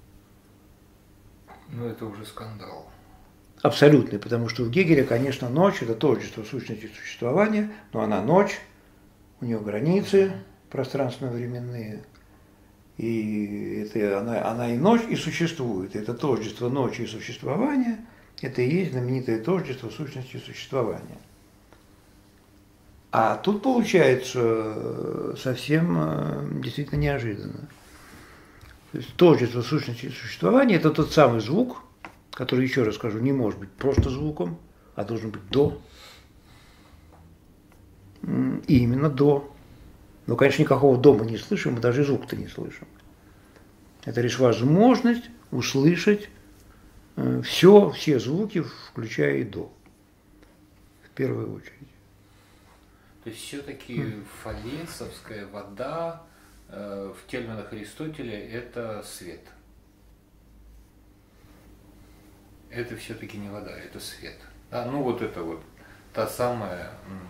Ну, это уже скандал. Абсолютный, потому что у Гегеля, конечно, ночь – это тождество сущности существования, но она ночь, у нее границы пространственно-временные, и это, она и ночь, и существует. Это тождество ночи и существования – это и есть знаменитое тождество сущности существования. А тут получается совсем действительно неожиданно. То есть тождество сущности существования – это тот самый звук, который, еще раз скажу, не может быть просто звуком, а должен быть «до». И именно «до». Но, конечно, никакого «до» мы не слышим, мы даже звук-то не слышим. Это лишь возможность услышать все звуки, включая и «до», в первую очередь. То есть все-таки фалесовская вода в терминах Аристотеля – это свет. Это все-таки не вода, это свет. А, ну вот это вот та самая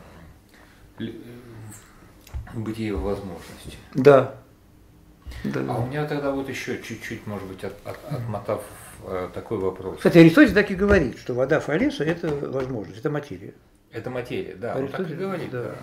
бытие возможности. Да. А у меня тогда вот еще чуть-чуть, может быть, отмотав такой вопрос. Кстати, Аристотель так и говорит, что вода Фалеса – это возможность, это материя. Это материя, да, он так и говорит. Да.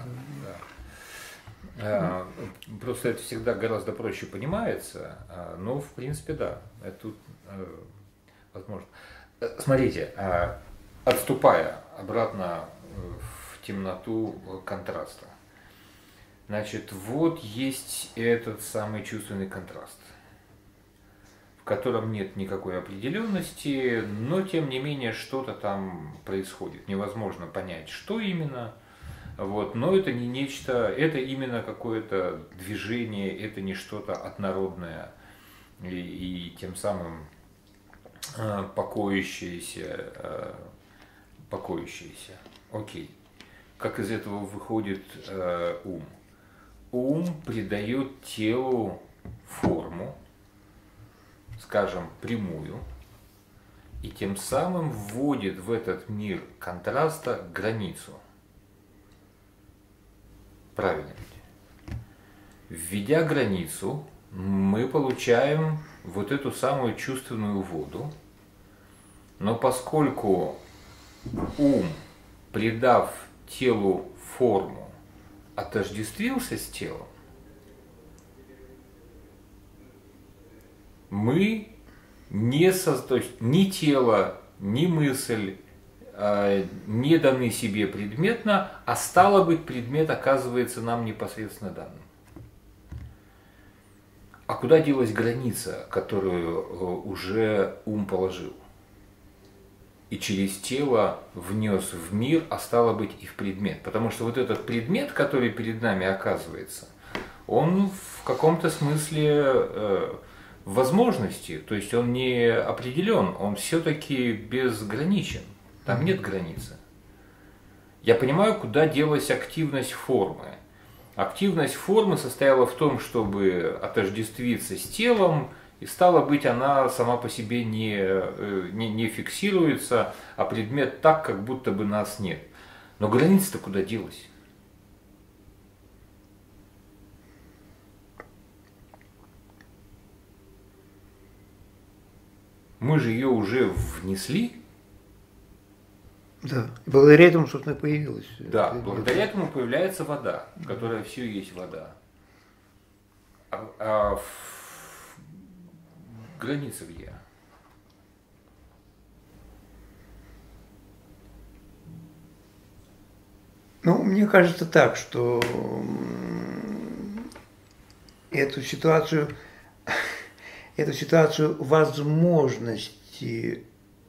Просто это всегда гораздо проще понимается, но в принципе да, это тут возможно. Смотрите, отступая обратно в темноту контраста, значит, вот есть этот самый чувственный контраст, в котором нет никакой определенности, но тем не менее что-то там происходит. Невозможно понять, что именно, вот, но это не нечто, это именно какое-то движение, это не что-то однородное и тем самым покоящееся. Окей. Как из этого выходит ум? Ум придает телу форму, скажем, прямую, и тем самым вводит в этот мир контраста границу. Правильно ведь? Введя границу, мы получаем вот эту самую чувственную воду, но поскольку ум, придав телу форму, отождествился с телом, мы то есть ни тело, ни мысль не даны себе предметно, а стало быть, предмет оказывается нам непосредственно данным. А куда делась граница, которую уже ум положил? И через тело внес в мир, а стало быть и в предмет. Потому что вот этот предмет, который перед нами оказывается, он в каком-то смысле в возможности, то есть он не определен, он все-таки безграничен, там нет границы. Я понимаю, куда делась активность формы. Активность формы состояла в том, чтобы отождествиться с телом И стало быть, она сама по себе не фиксируется, а предмет так, как будто бы нас нет. Но граница-то куда делась? Мы же ее уже внесли. Да. Благодаря этому, собственно, появилась. Да, благодаря этому появляется вода, которая все есть вода. А граница где? Ну, мне кажется так, что эту ситуацию возможности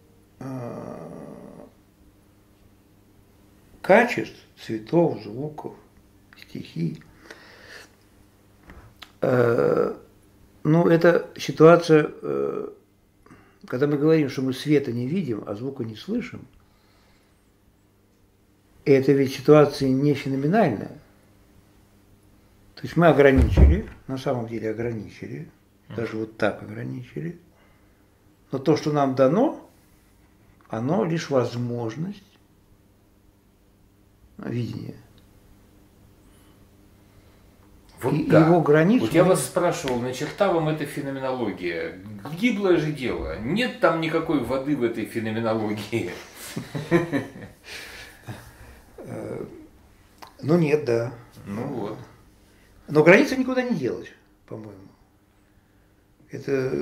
качеств, цветов, звуков, стихий, ну, это ситуация, когда мы говорим, что мы света не видим, а звука не слышим, и это ведь ситуация не феноменальная. То есть мы ограничили, на самом деле ограничили, даже вот так ограничили, но то, что нам дано, оно лишь возможность видения. Вот и да. Его границу... Вот я вас спрашивал, на черта вам эта феноменология? Гиблое же дело. Нет там никакой воды в этой феноменологии. Ну нет, да. Ну вот. Но граница никуда не делась, по-моему. Это...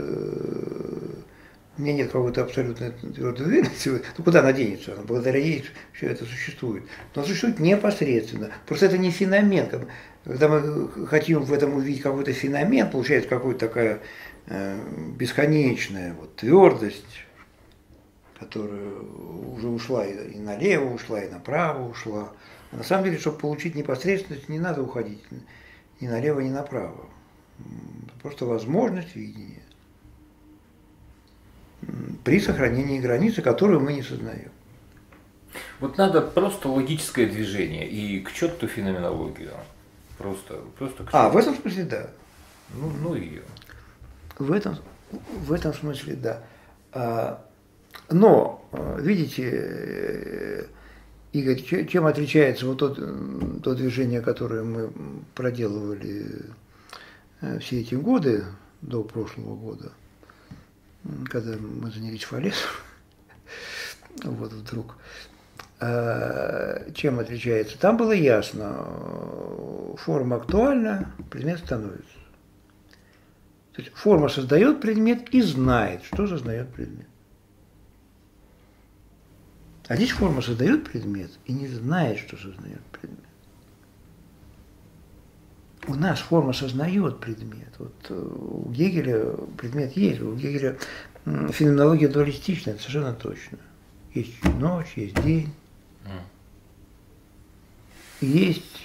У меня нет какой-то абсолютно твердой уверенности. Ну куда она денется? Благодаря ей все это существует. Но существует непосредственно. Просто это не феномен. Когда мы хотим в этом увидеть какой-то феномен, получается какая-то такая бесконечная вот твердость, которая уже ушла и налево ушла, и направо ушла. А на самом деле, чтобы получить непосредственность, не надо уходить ни налево, ни направо. Просто возможность видения при сохранении границы, которую мы не сознаем. Вот надо просто логическое движение и к черту феноменологию. Просто к черту. В этом смысле да. Ну ее. В этом смысле да. Но, видите, Игорь, чем отличается вот то движение, которое мы проделывали все эти годы, до прошлого года, когда мы занялись фалесом, вот вдруг, чем отличается? Там было ясно, форма актуальна, предмет становится. То есть форма создает предмет и знает, что создает предмет. А здесь форма создает предмет и не знает, что создает предмет. У нас форма сознает предмет. Вот у Гегеля предмет есть, у Гегеля феноменология дуалистичная, это совершенно точно. Есть ночь, есть день, есть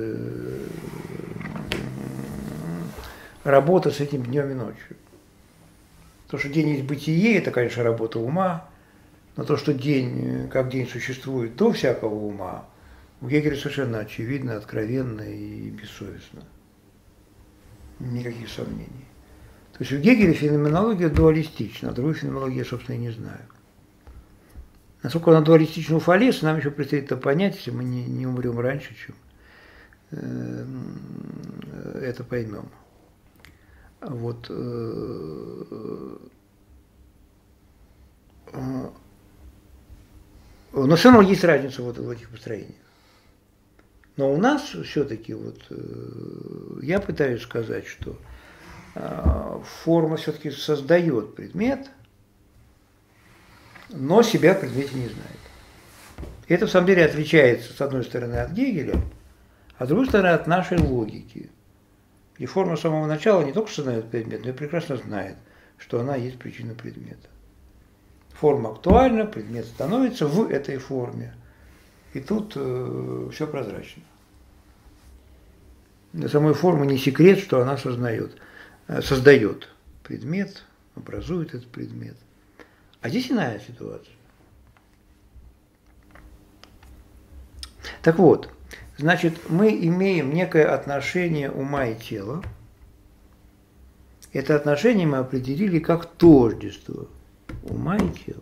работа с этим днем и ночью. То, что день есть бытие, это, конечно, работа ума, но то, что день, как день существует до всякого ума, у Гегеля совершенно очевидно, откровенно и бессовестно. Никаких сомнений. То есть у Гегеля феноменология дуалистична, а другой феноменологии я, собственно, и не знаю. Насколько она дуалистична у Фалеса, нам еще предстоит это понять, если мы не умрем раньше, чем это поймем. Вот. Но все равно есть разница вот в этих построениях. Но у нас все-таки, вот, я пытаюсь сказать, что форма все-таки создает предмет, но себя в предмете не знает. И это, в самом деле, отличается, с одной стороны, от Гегеля, а с другой стороны, от нашей логики. И форма с самого начала не только сознает предмет, но и прекрасно знает, что она есть причина предмета. Форма актуальна, предмет становится в этой форме. И тут все прозрачно. Для самой формы не секрет, что она создает предмет, образует этот предмет. А здесь иная ситуация. Так вот, значит, мы имеем некое отношение ума и тела. Это отношение мы определили как тождество ума и тела.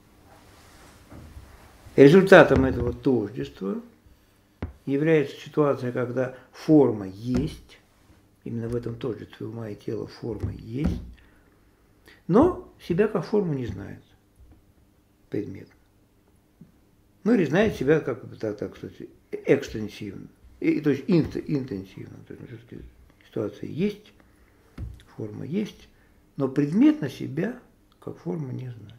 Результатом этого тождества является ситуация, когда форма есть, именно в этом тождестве ума и тела форма есть, но себя как форму не знает предмет. Ну или знает себя как так сказать, экстенсивно, то есть интенсивно. То есть все-таки ситуация есть, форма есть, но предметно себя как форма не знает.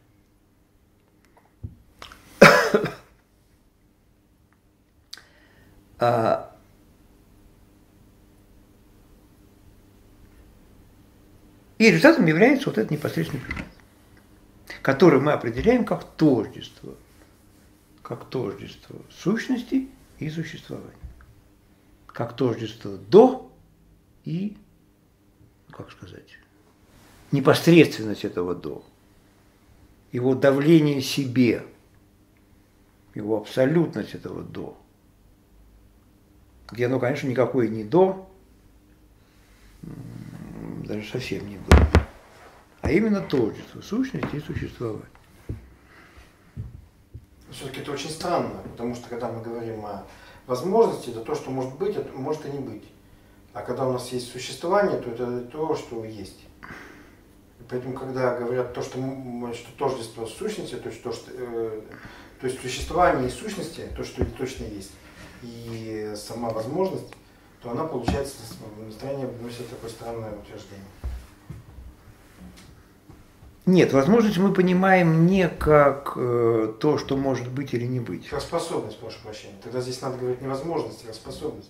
И результатом является вот этот непосредственный предмет, который мы определяем как тождество сущности и существования, как тождество до и, как сказать, непосредственность этого до, его давление себе, его абсолютность этого до, где оно, конечно, никакое не до, даже совсем не до, а именно тождество сущности и существования. Все-таки это очень странно, потому что когда мы говорим о возможности, это то, что может быть, это может и не быть. А когда у нас есть существование, то это то, что есть. И поэтому, когда говорят то, что тождество сущности, то есть существование и сущности, то, что точно есть, и сама возможность, то она, получается, настроение вносит такое странное утверждение. Нет, возможность мы понимаем не как то, что может быть или не быть. Как способность, прошу прощения. Тогда здесь надо говорить не возможность, а способность.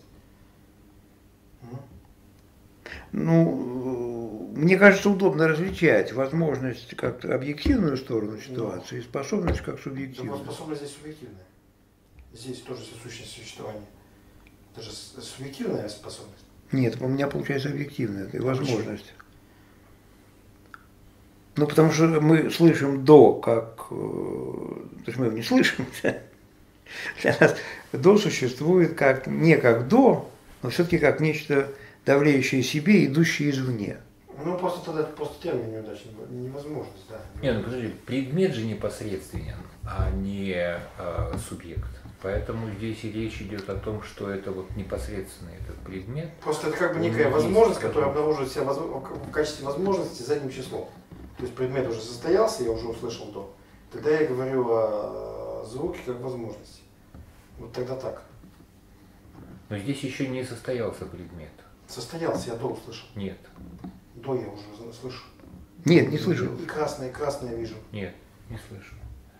Ну, мне кажется, удобно различать возможность как объективную сторону ситуации и способность как субъективную. Но способность здесь субъективная. Здесь тоже сущность существования. Это же субъективная способность. Нет, у меня получается объективная, это возможность. Ну, потому что мы слышим до как... То есть мы его не слышим. Для нас до существует как, не как до, но все-таки как нечто давлеющее себе, идущее извне. Ну, просто тогда просто термин неудачный. Невозможность, да. Нет, ну подожди, предмет же непосредственен, а не субъект. Поэтому здесь и речь идет о том, что это вот непосредственно этот предмет. Просто это как бы некая возможность, которая обнаруживает себя в качестве возможности задним числом. То есть предмет уже состоялся, я уже услышал до. Тогда я говорю о звуке как возможности. Вот тогда так. Но здесь еще не состоялся предмет. Состоялся, я до услышал. Нет. До я уже слышу. Нет, не слышу. И красное вижу. Нет, не слышу.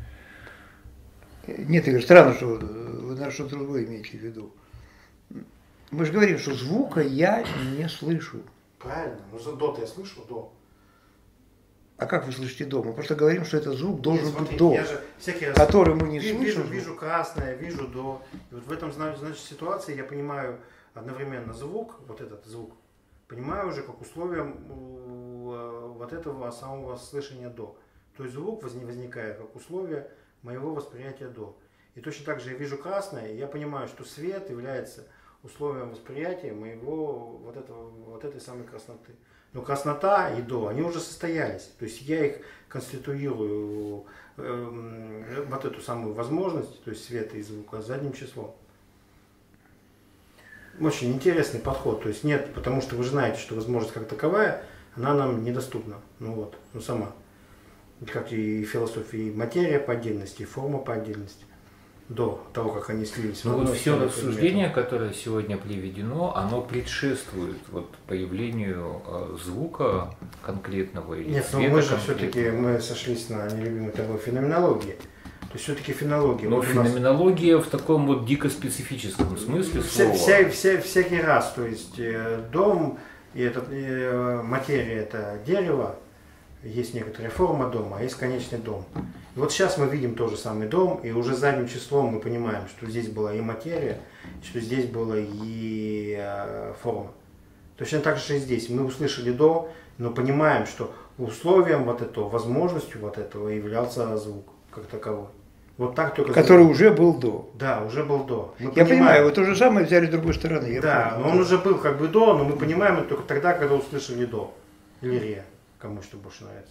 Нет, Игорь, странно, что вы на что-то другое имеете в виду. Мы же говорим, что звука я не слышу. Правильно, но до-то я слышу, до. А как вы слышите до? Мы просто говорим, что этот звук должен Нет, быть до, я же всякий раз который мы не слышим. Вижу красное, вижу до. И вот в этом, значит, ситуации я понимаю одновременно звук, вот этот звук, понимаю уже как условием вот этого самого слышания до. То есть звук возникает как условие моего восприятия до. И точно так же я вижу красное, и я понимаю, что свет является условием восприятия моего вот этой самой красноты. Но краснота и до, они уже состоялись. То есть я их конституирую, вот эту самую возможность, то есть света и звука, задним числом. Очень интересный подход. То есть нет, потому что вы же знаете, что возможность как таковая, она нам недоступна. Сама. Как и философия, и материя по отдельности, и форма по отдельности. До того, как они слились. Ну вот все рассуждение, которое сегодня приведено, оно предшествует вот появлению звука конкретного или нет, цвета мы же конкретного. все-таки мы сошлись на нелюбимой тобой феноменологии. То есть все-таки феноменология. Но вот феноменология в таком вот дико специфическом смысле слова. Всякий раз, то есть дом и материя это дерево, есть некоторая форма дома, а есть конечный дом. И вот сейчас мы видим тот же самый дом, и уже задним числом мы понимаем, что здесь была и материя, что здесь была и форма. Точно так же и здесь. Мы услышали до, но понимаем, что условием вот этого, возможностью вот этого являлся звук как таковой. Вот так только. Который уже был до. Да, уже был до. Я понимаю, вы то же самое взяли с другой стороны. Да, но он уже был как бы до, но мы понимаем это только тогда, когда услышали до. Или ре, кому что больше нравится.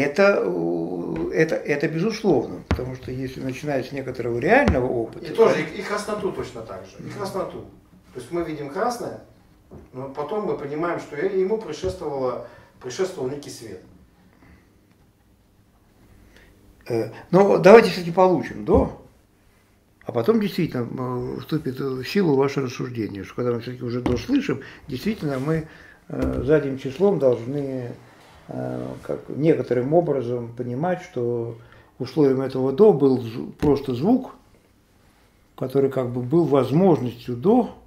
Это безусловно, потому что если начинать с некоторого реального опыта... И тоже и красноту точно так же. И красноту. То есть мы видим красное, но потом мы понимаем, что ему предшествовал некий свет. Но давайте все-таки получим до, а потом действительно вступит в силу ваше рассуждение, что когда мы все-таки уже до слышим, действительно мы задним числом должны как некоторым образом понимать, что условием этого до был просто звук, который как бы был возможностью до,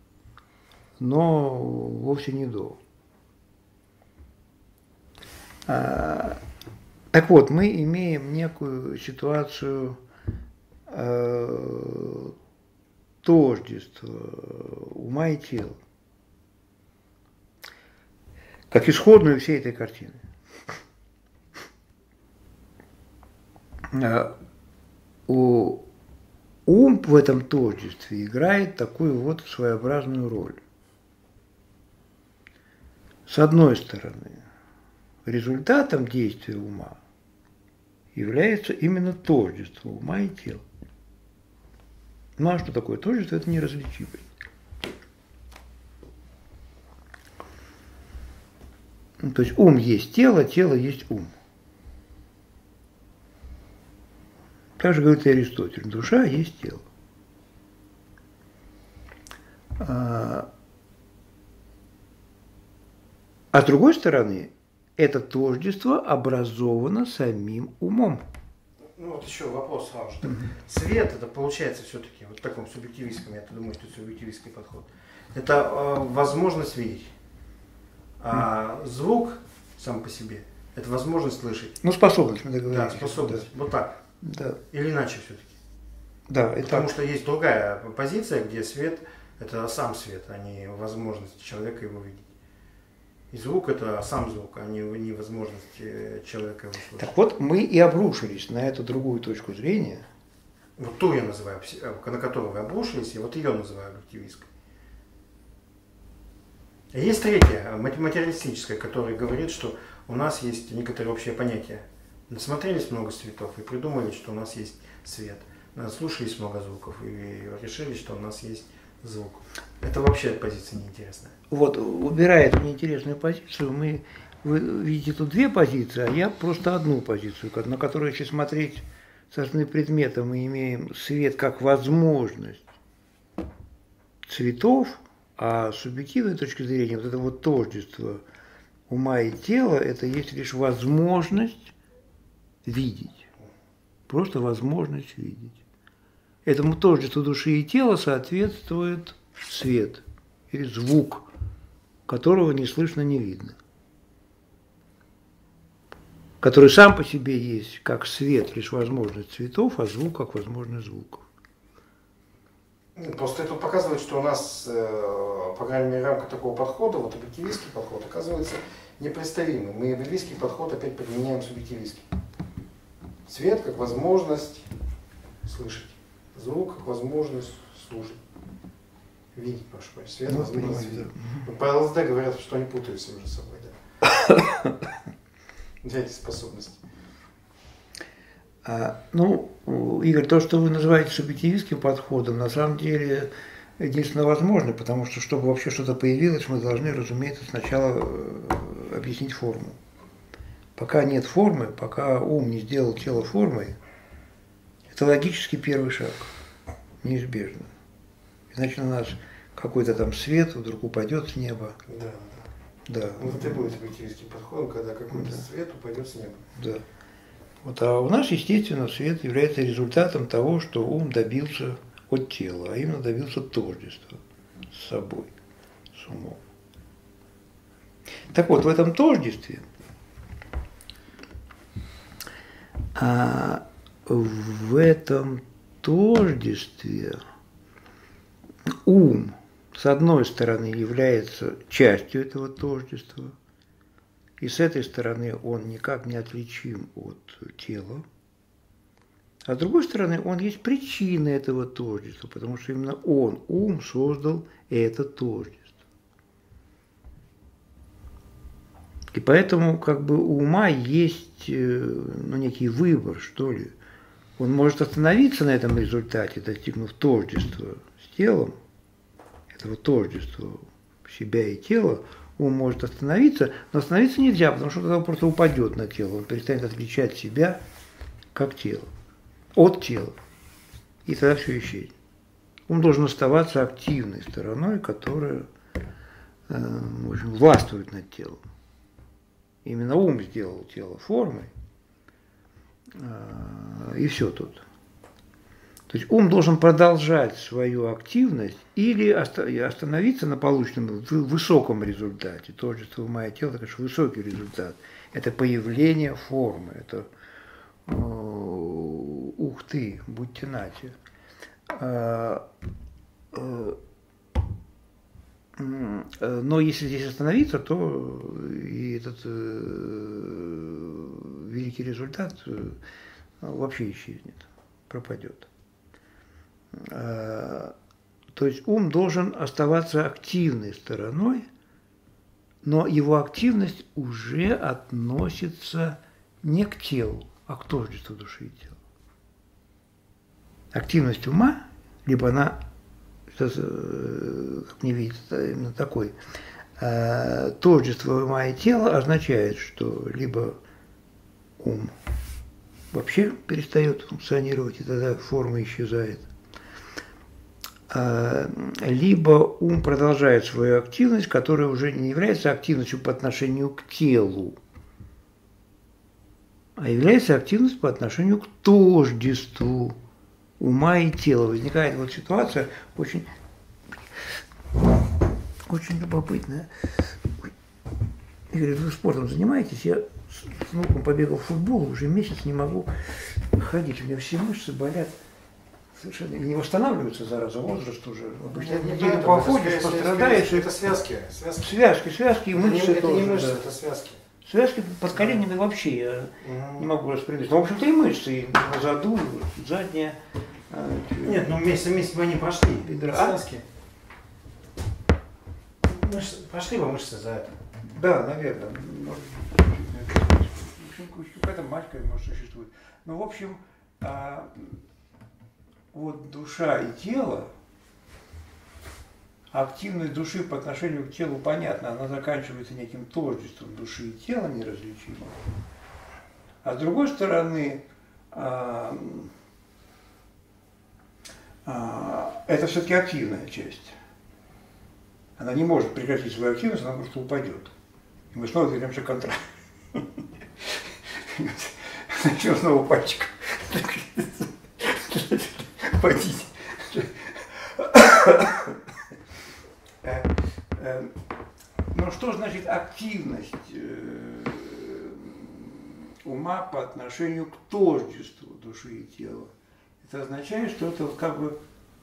но вовсе не до. Так вот, мы имеем некую ситуацию тождества ума и тела, как исходную всей этой картины. Ум в этом тождестве играет такую вот своеобразную роль. С одной стороны, результатом действия ума является именно тождество ума и тела. Ну а что такое тождество? Это неразличимость. То есть ум есть тело, тело есть ум. Так же говорит и Аристотель. Душа есть тело. А с другой стороны, это тождество образовано самим умом. Ну вот еще вопрос сразу же. Свет это получается все-таки вот в таком субъективистском, я думаю, что это субъективистский подход. Это возможность видеть. А звук сам по себе это возможность слышать. Ну, способность, мы договорились. Да, способность. Да. Вот так. Да. Или иначе все-таки. Да, Потому что есть другая позиция, где свет это сам свет, а не возможность человека его видеть. И звук это сам звук, а не возможность человека его слышать. Так вот, мы и обрушились на эту другую точку зрения. Вот ту я называю, на которую вы обрушились, и вот ее называю объективистской. Есть третья, материалистическая, которая говорит, что у нас есть некоторые общие понятия. Насмотрелись много цветов и придумали, что у нас есть свет. Наслушались много звуков и решили, что у нас есть звук. Это вообще позиция неинтересная. Вот, убирая эту неинтересную позицию, вы видите тут две позиции, а я просто одну позицию, на которую, если смотреть со стороны предмета, мы имеем свет как возможность цветов, а с субъективной точки зрения вот это вот тождество ума и тела, это есть лишь возможность видеть. Просто возможность видеть. Этому тождеству души и тела соответствует свет или звук, которого не слышно, не видно. Который сам по себе есть, как свет, лишь возможность цветов, а звук как возможность звуков. Просто это показывает, что у нас, по крайней мере, в рамках такого подхода, вот объективистский подход, оказывается непредставимый. Мы объективистский подход опять применяем субъективистский. Свет как возможность слышать, звук как возможность слушать. Видеть, прошу прощения. Свет возможность видеть. Да. По ЛСД говорят, что они путаются между собой. Да. Эти способности. Игорь, то, что вы называете субъективистским подходом, на самом деле единственно возможно, потому что, чтобы вообще что-то появилось, мы должны, разумеется, сначала объяснить форму. Пока нет формы, пока ум не сделал тело формой, это логически первый шаг, неизбежно. Иначе на нас какой-то там свет вдруг упадет с неба. Да. Да. Вот это будет субъективистским подходом, когда какой-то свет упадет с неба. Да. Вот, а у нас, естественно, свет является результатом того, что ум добился от тела, а именно добился тождества с собой, с умом. Так вот, в этом тождестве ум, с одной стороны, является частью этого тождества, и с этой стороны он никак не отличим от тела, а с другой стороны он есть причина этого тождества, потому что именно он, ум, создал это тождество. И поэтому как бы у ума есть ну, некий выбор, что ли. Он может остановиться на этом результате, достигнув тождества с телом, этого тождества себя и тела, ум может остановиться, но остановиться нельзя, потому что тогда он просто упадет на тело, он перестанет отличать себя как тело, от тела, и тогда все исчезнет. Он должен оставаться активной стороной, которая в общем, властвует над телом. Именно ум сделал тело формой, и все тут. То есть ум должен продолжать свою активность или остановиться на полученном высоком результате. Тождество ума и тела, это, конечно, высокий результат. Это появление формы, это ух ты, будьте нате. Но если здесь остановиться, то и этот великий результат вообще исчезнет, пропадет. То есть ум должен оставаться активной стороной, но его активность уже относится не к телу, а к тождеству души и тела. Активность ума, либо она, как мне видится, именно такой, тождество ума и тела означает, что либо ум вообще перестает функционировать, и тогда форма исчезает, либо ум продолжает свою активность, которая уже не является активностью по отношению к телу, а является активностью по отношению к тождеству ума и тела. Возникает вот ситуация очень любопытная. Игорь, вы спортом занимаетесь? Я с внуком побегал в футбол, уже месяц не могу ходить. У меня все мышцы болят. Совершенно не восстанавливаются, зараза, возраст уже. Обычно неделю походишь, пострадаешь. Это связки. Связки и мышцы это тоже. не мышцы, Да. это связки. Связки под коленями вообще я не могу распределить. Ну, в общем-то, и мышцы, и на заду, и задняя. Нет, ну вместе бы они прошли. Бедра. Связки. Прошли бы мышцы за это. Да, наверное. Может, в общем, какая-то матька, может, существует. Ну, в общем, вот душа и тело, активность души по отношению к телу понятна, она заканчивается неким тождеством души и тела неразличимым. А с другой стороны, это все-таки активная часть. Она не может прекратить свою активность, она просто упадет. И мы снова вернемся к контрасту. Начнем снова пальчиком водить. Но что значит активность ума по отношению к тождеству души и тела? Это означает, что это как бы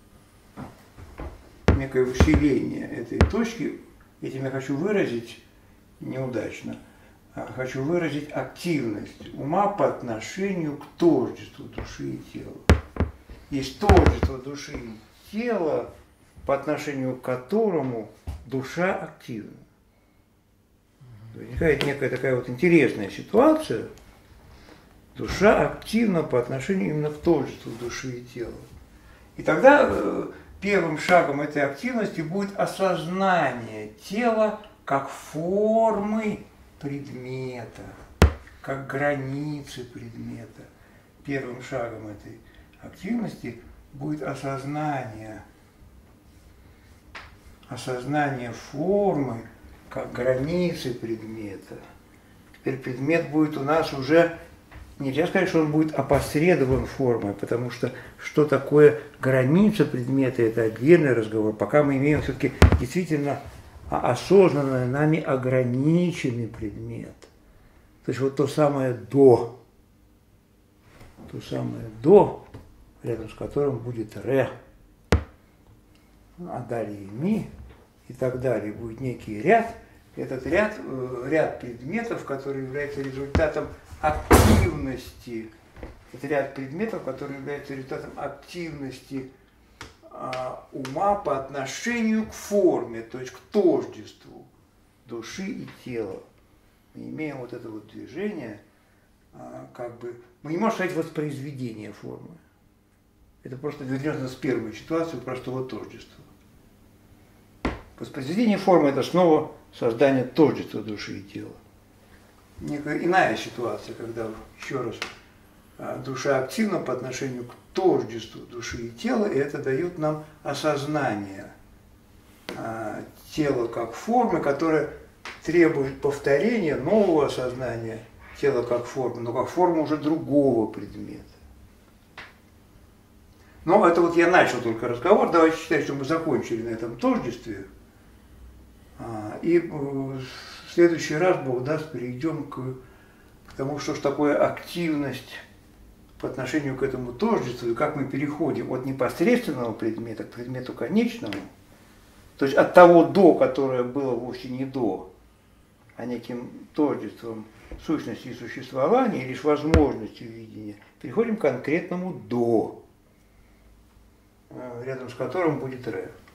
некое усиление этой точки. Этим я хочу выразить неудачно. Хочу выразить активность ума по отношению к тождеству души и тела. Есть тождество души и тела, по отношению к которому душа активна. Возникает некая такая вот интересная ситуация. Душа активна по отношению именно к тождеству души и тела. И тогда первым шагом этой активности будет осознание тела как формы предмета, как границы предмета. Первым шагом этой активности будет осознание формы как границы предмета. Теперь предмет будет у нас уже, нельзя сказать, что он будет опосредован формой, потому что такое граница предмета, это отдельный разговор. Пока мы имеем все-таки действительно осознанно нами ограниченный предмет. То есть вот то самое до, рядом с которым будет ре, а далее ми, и так далее. Будет некий ряд. Этот ряд предметов, который является результатом активности. Это ряд предметов, который является результатом активности ума по отношению к форме, то есть к тождеству души и тела. Мы имеем вот это вот движение, как бы, мы не можем сказать воспроизведение формы. Это просто вернется с первой ситуации простого тождества. Воспроизведение формы – это снова создание тождества души и тела. Некая иная ситуация, когда, еще раз, душа активна по отношению к тождеству души и тела, и это дает нам осознание тела как формы, которое требует повторения нового осознания тела как формы, но как формы уже другого предмета. Но это вот я начал только разговор, давайте считать, что мы закончили на этом тождестве. И в следующий раз, Бог даст, перейдем к тому, что ж такое активность по отношению к этому тождеству, и как мы переходим от непосредственного предмета к предмету конечному, то есть от того до, которое было вовсе не до, а неким тождеством сущности и существования, и лишь возможностью видения, переходим к конкретному до, рядом с которым будет Ре.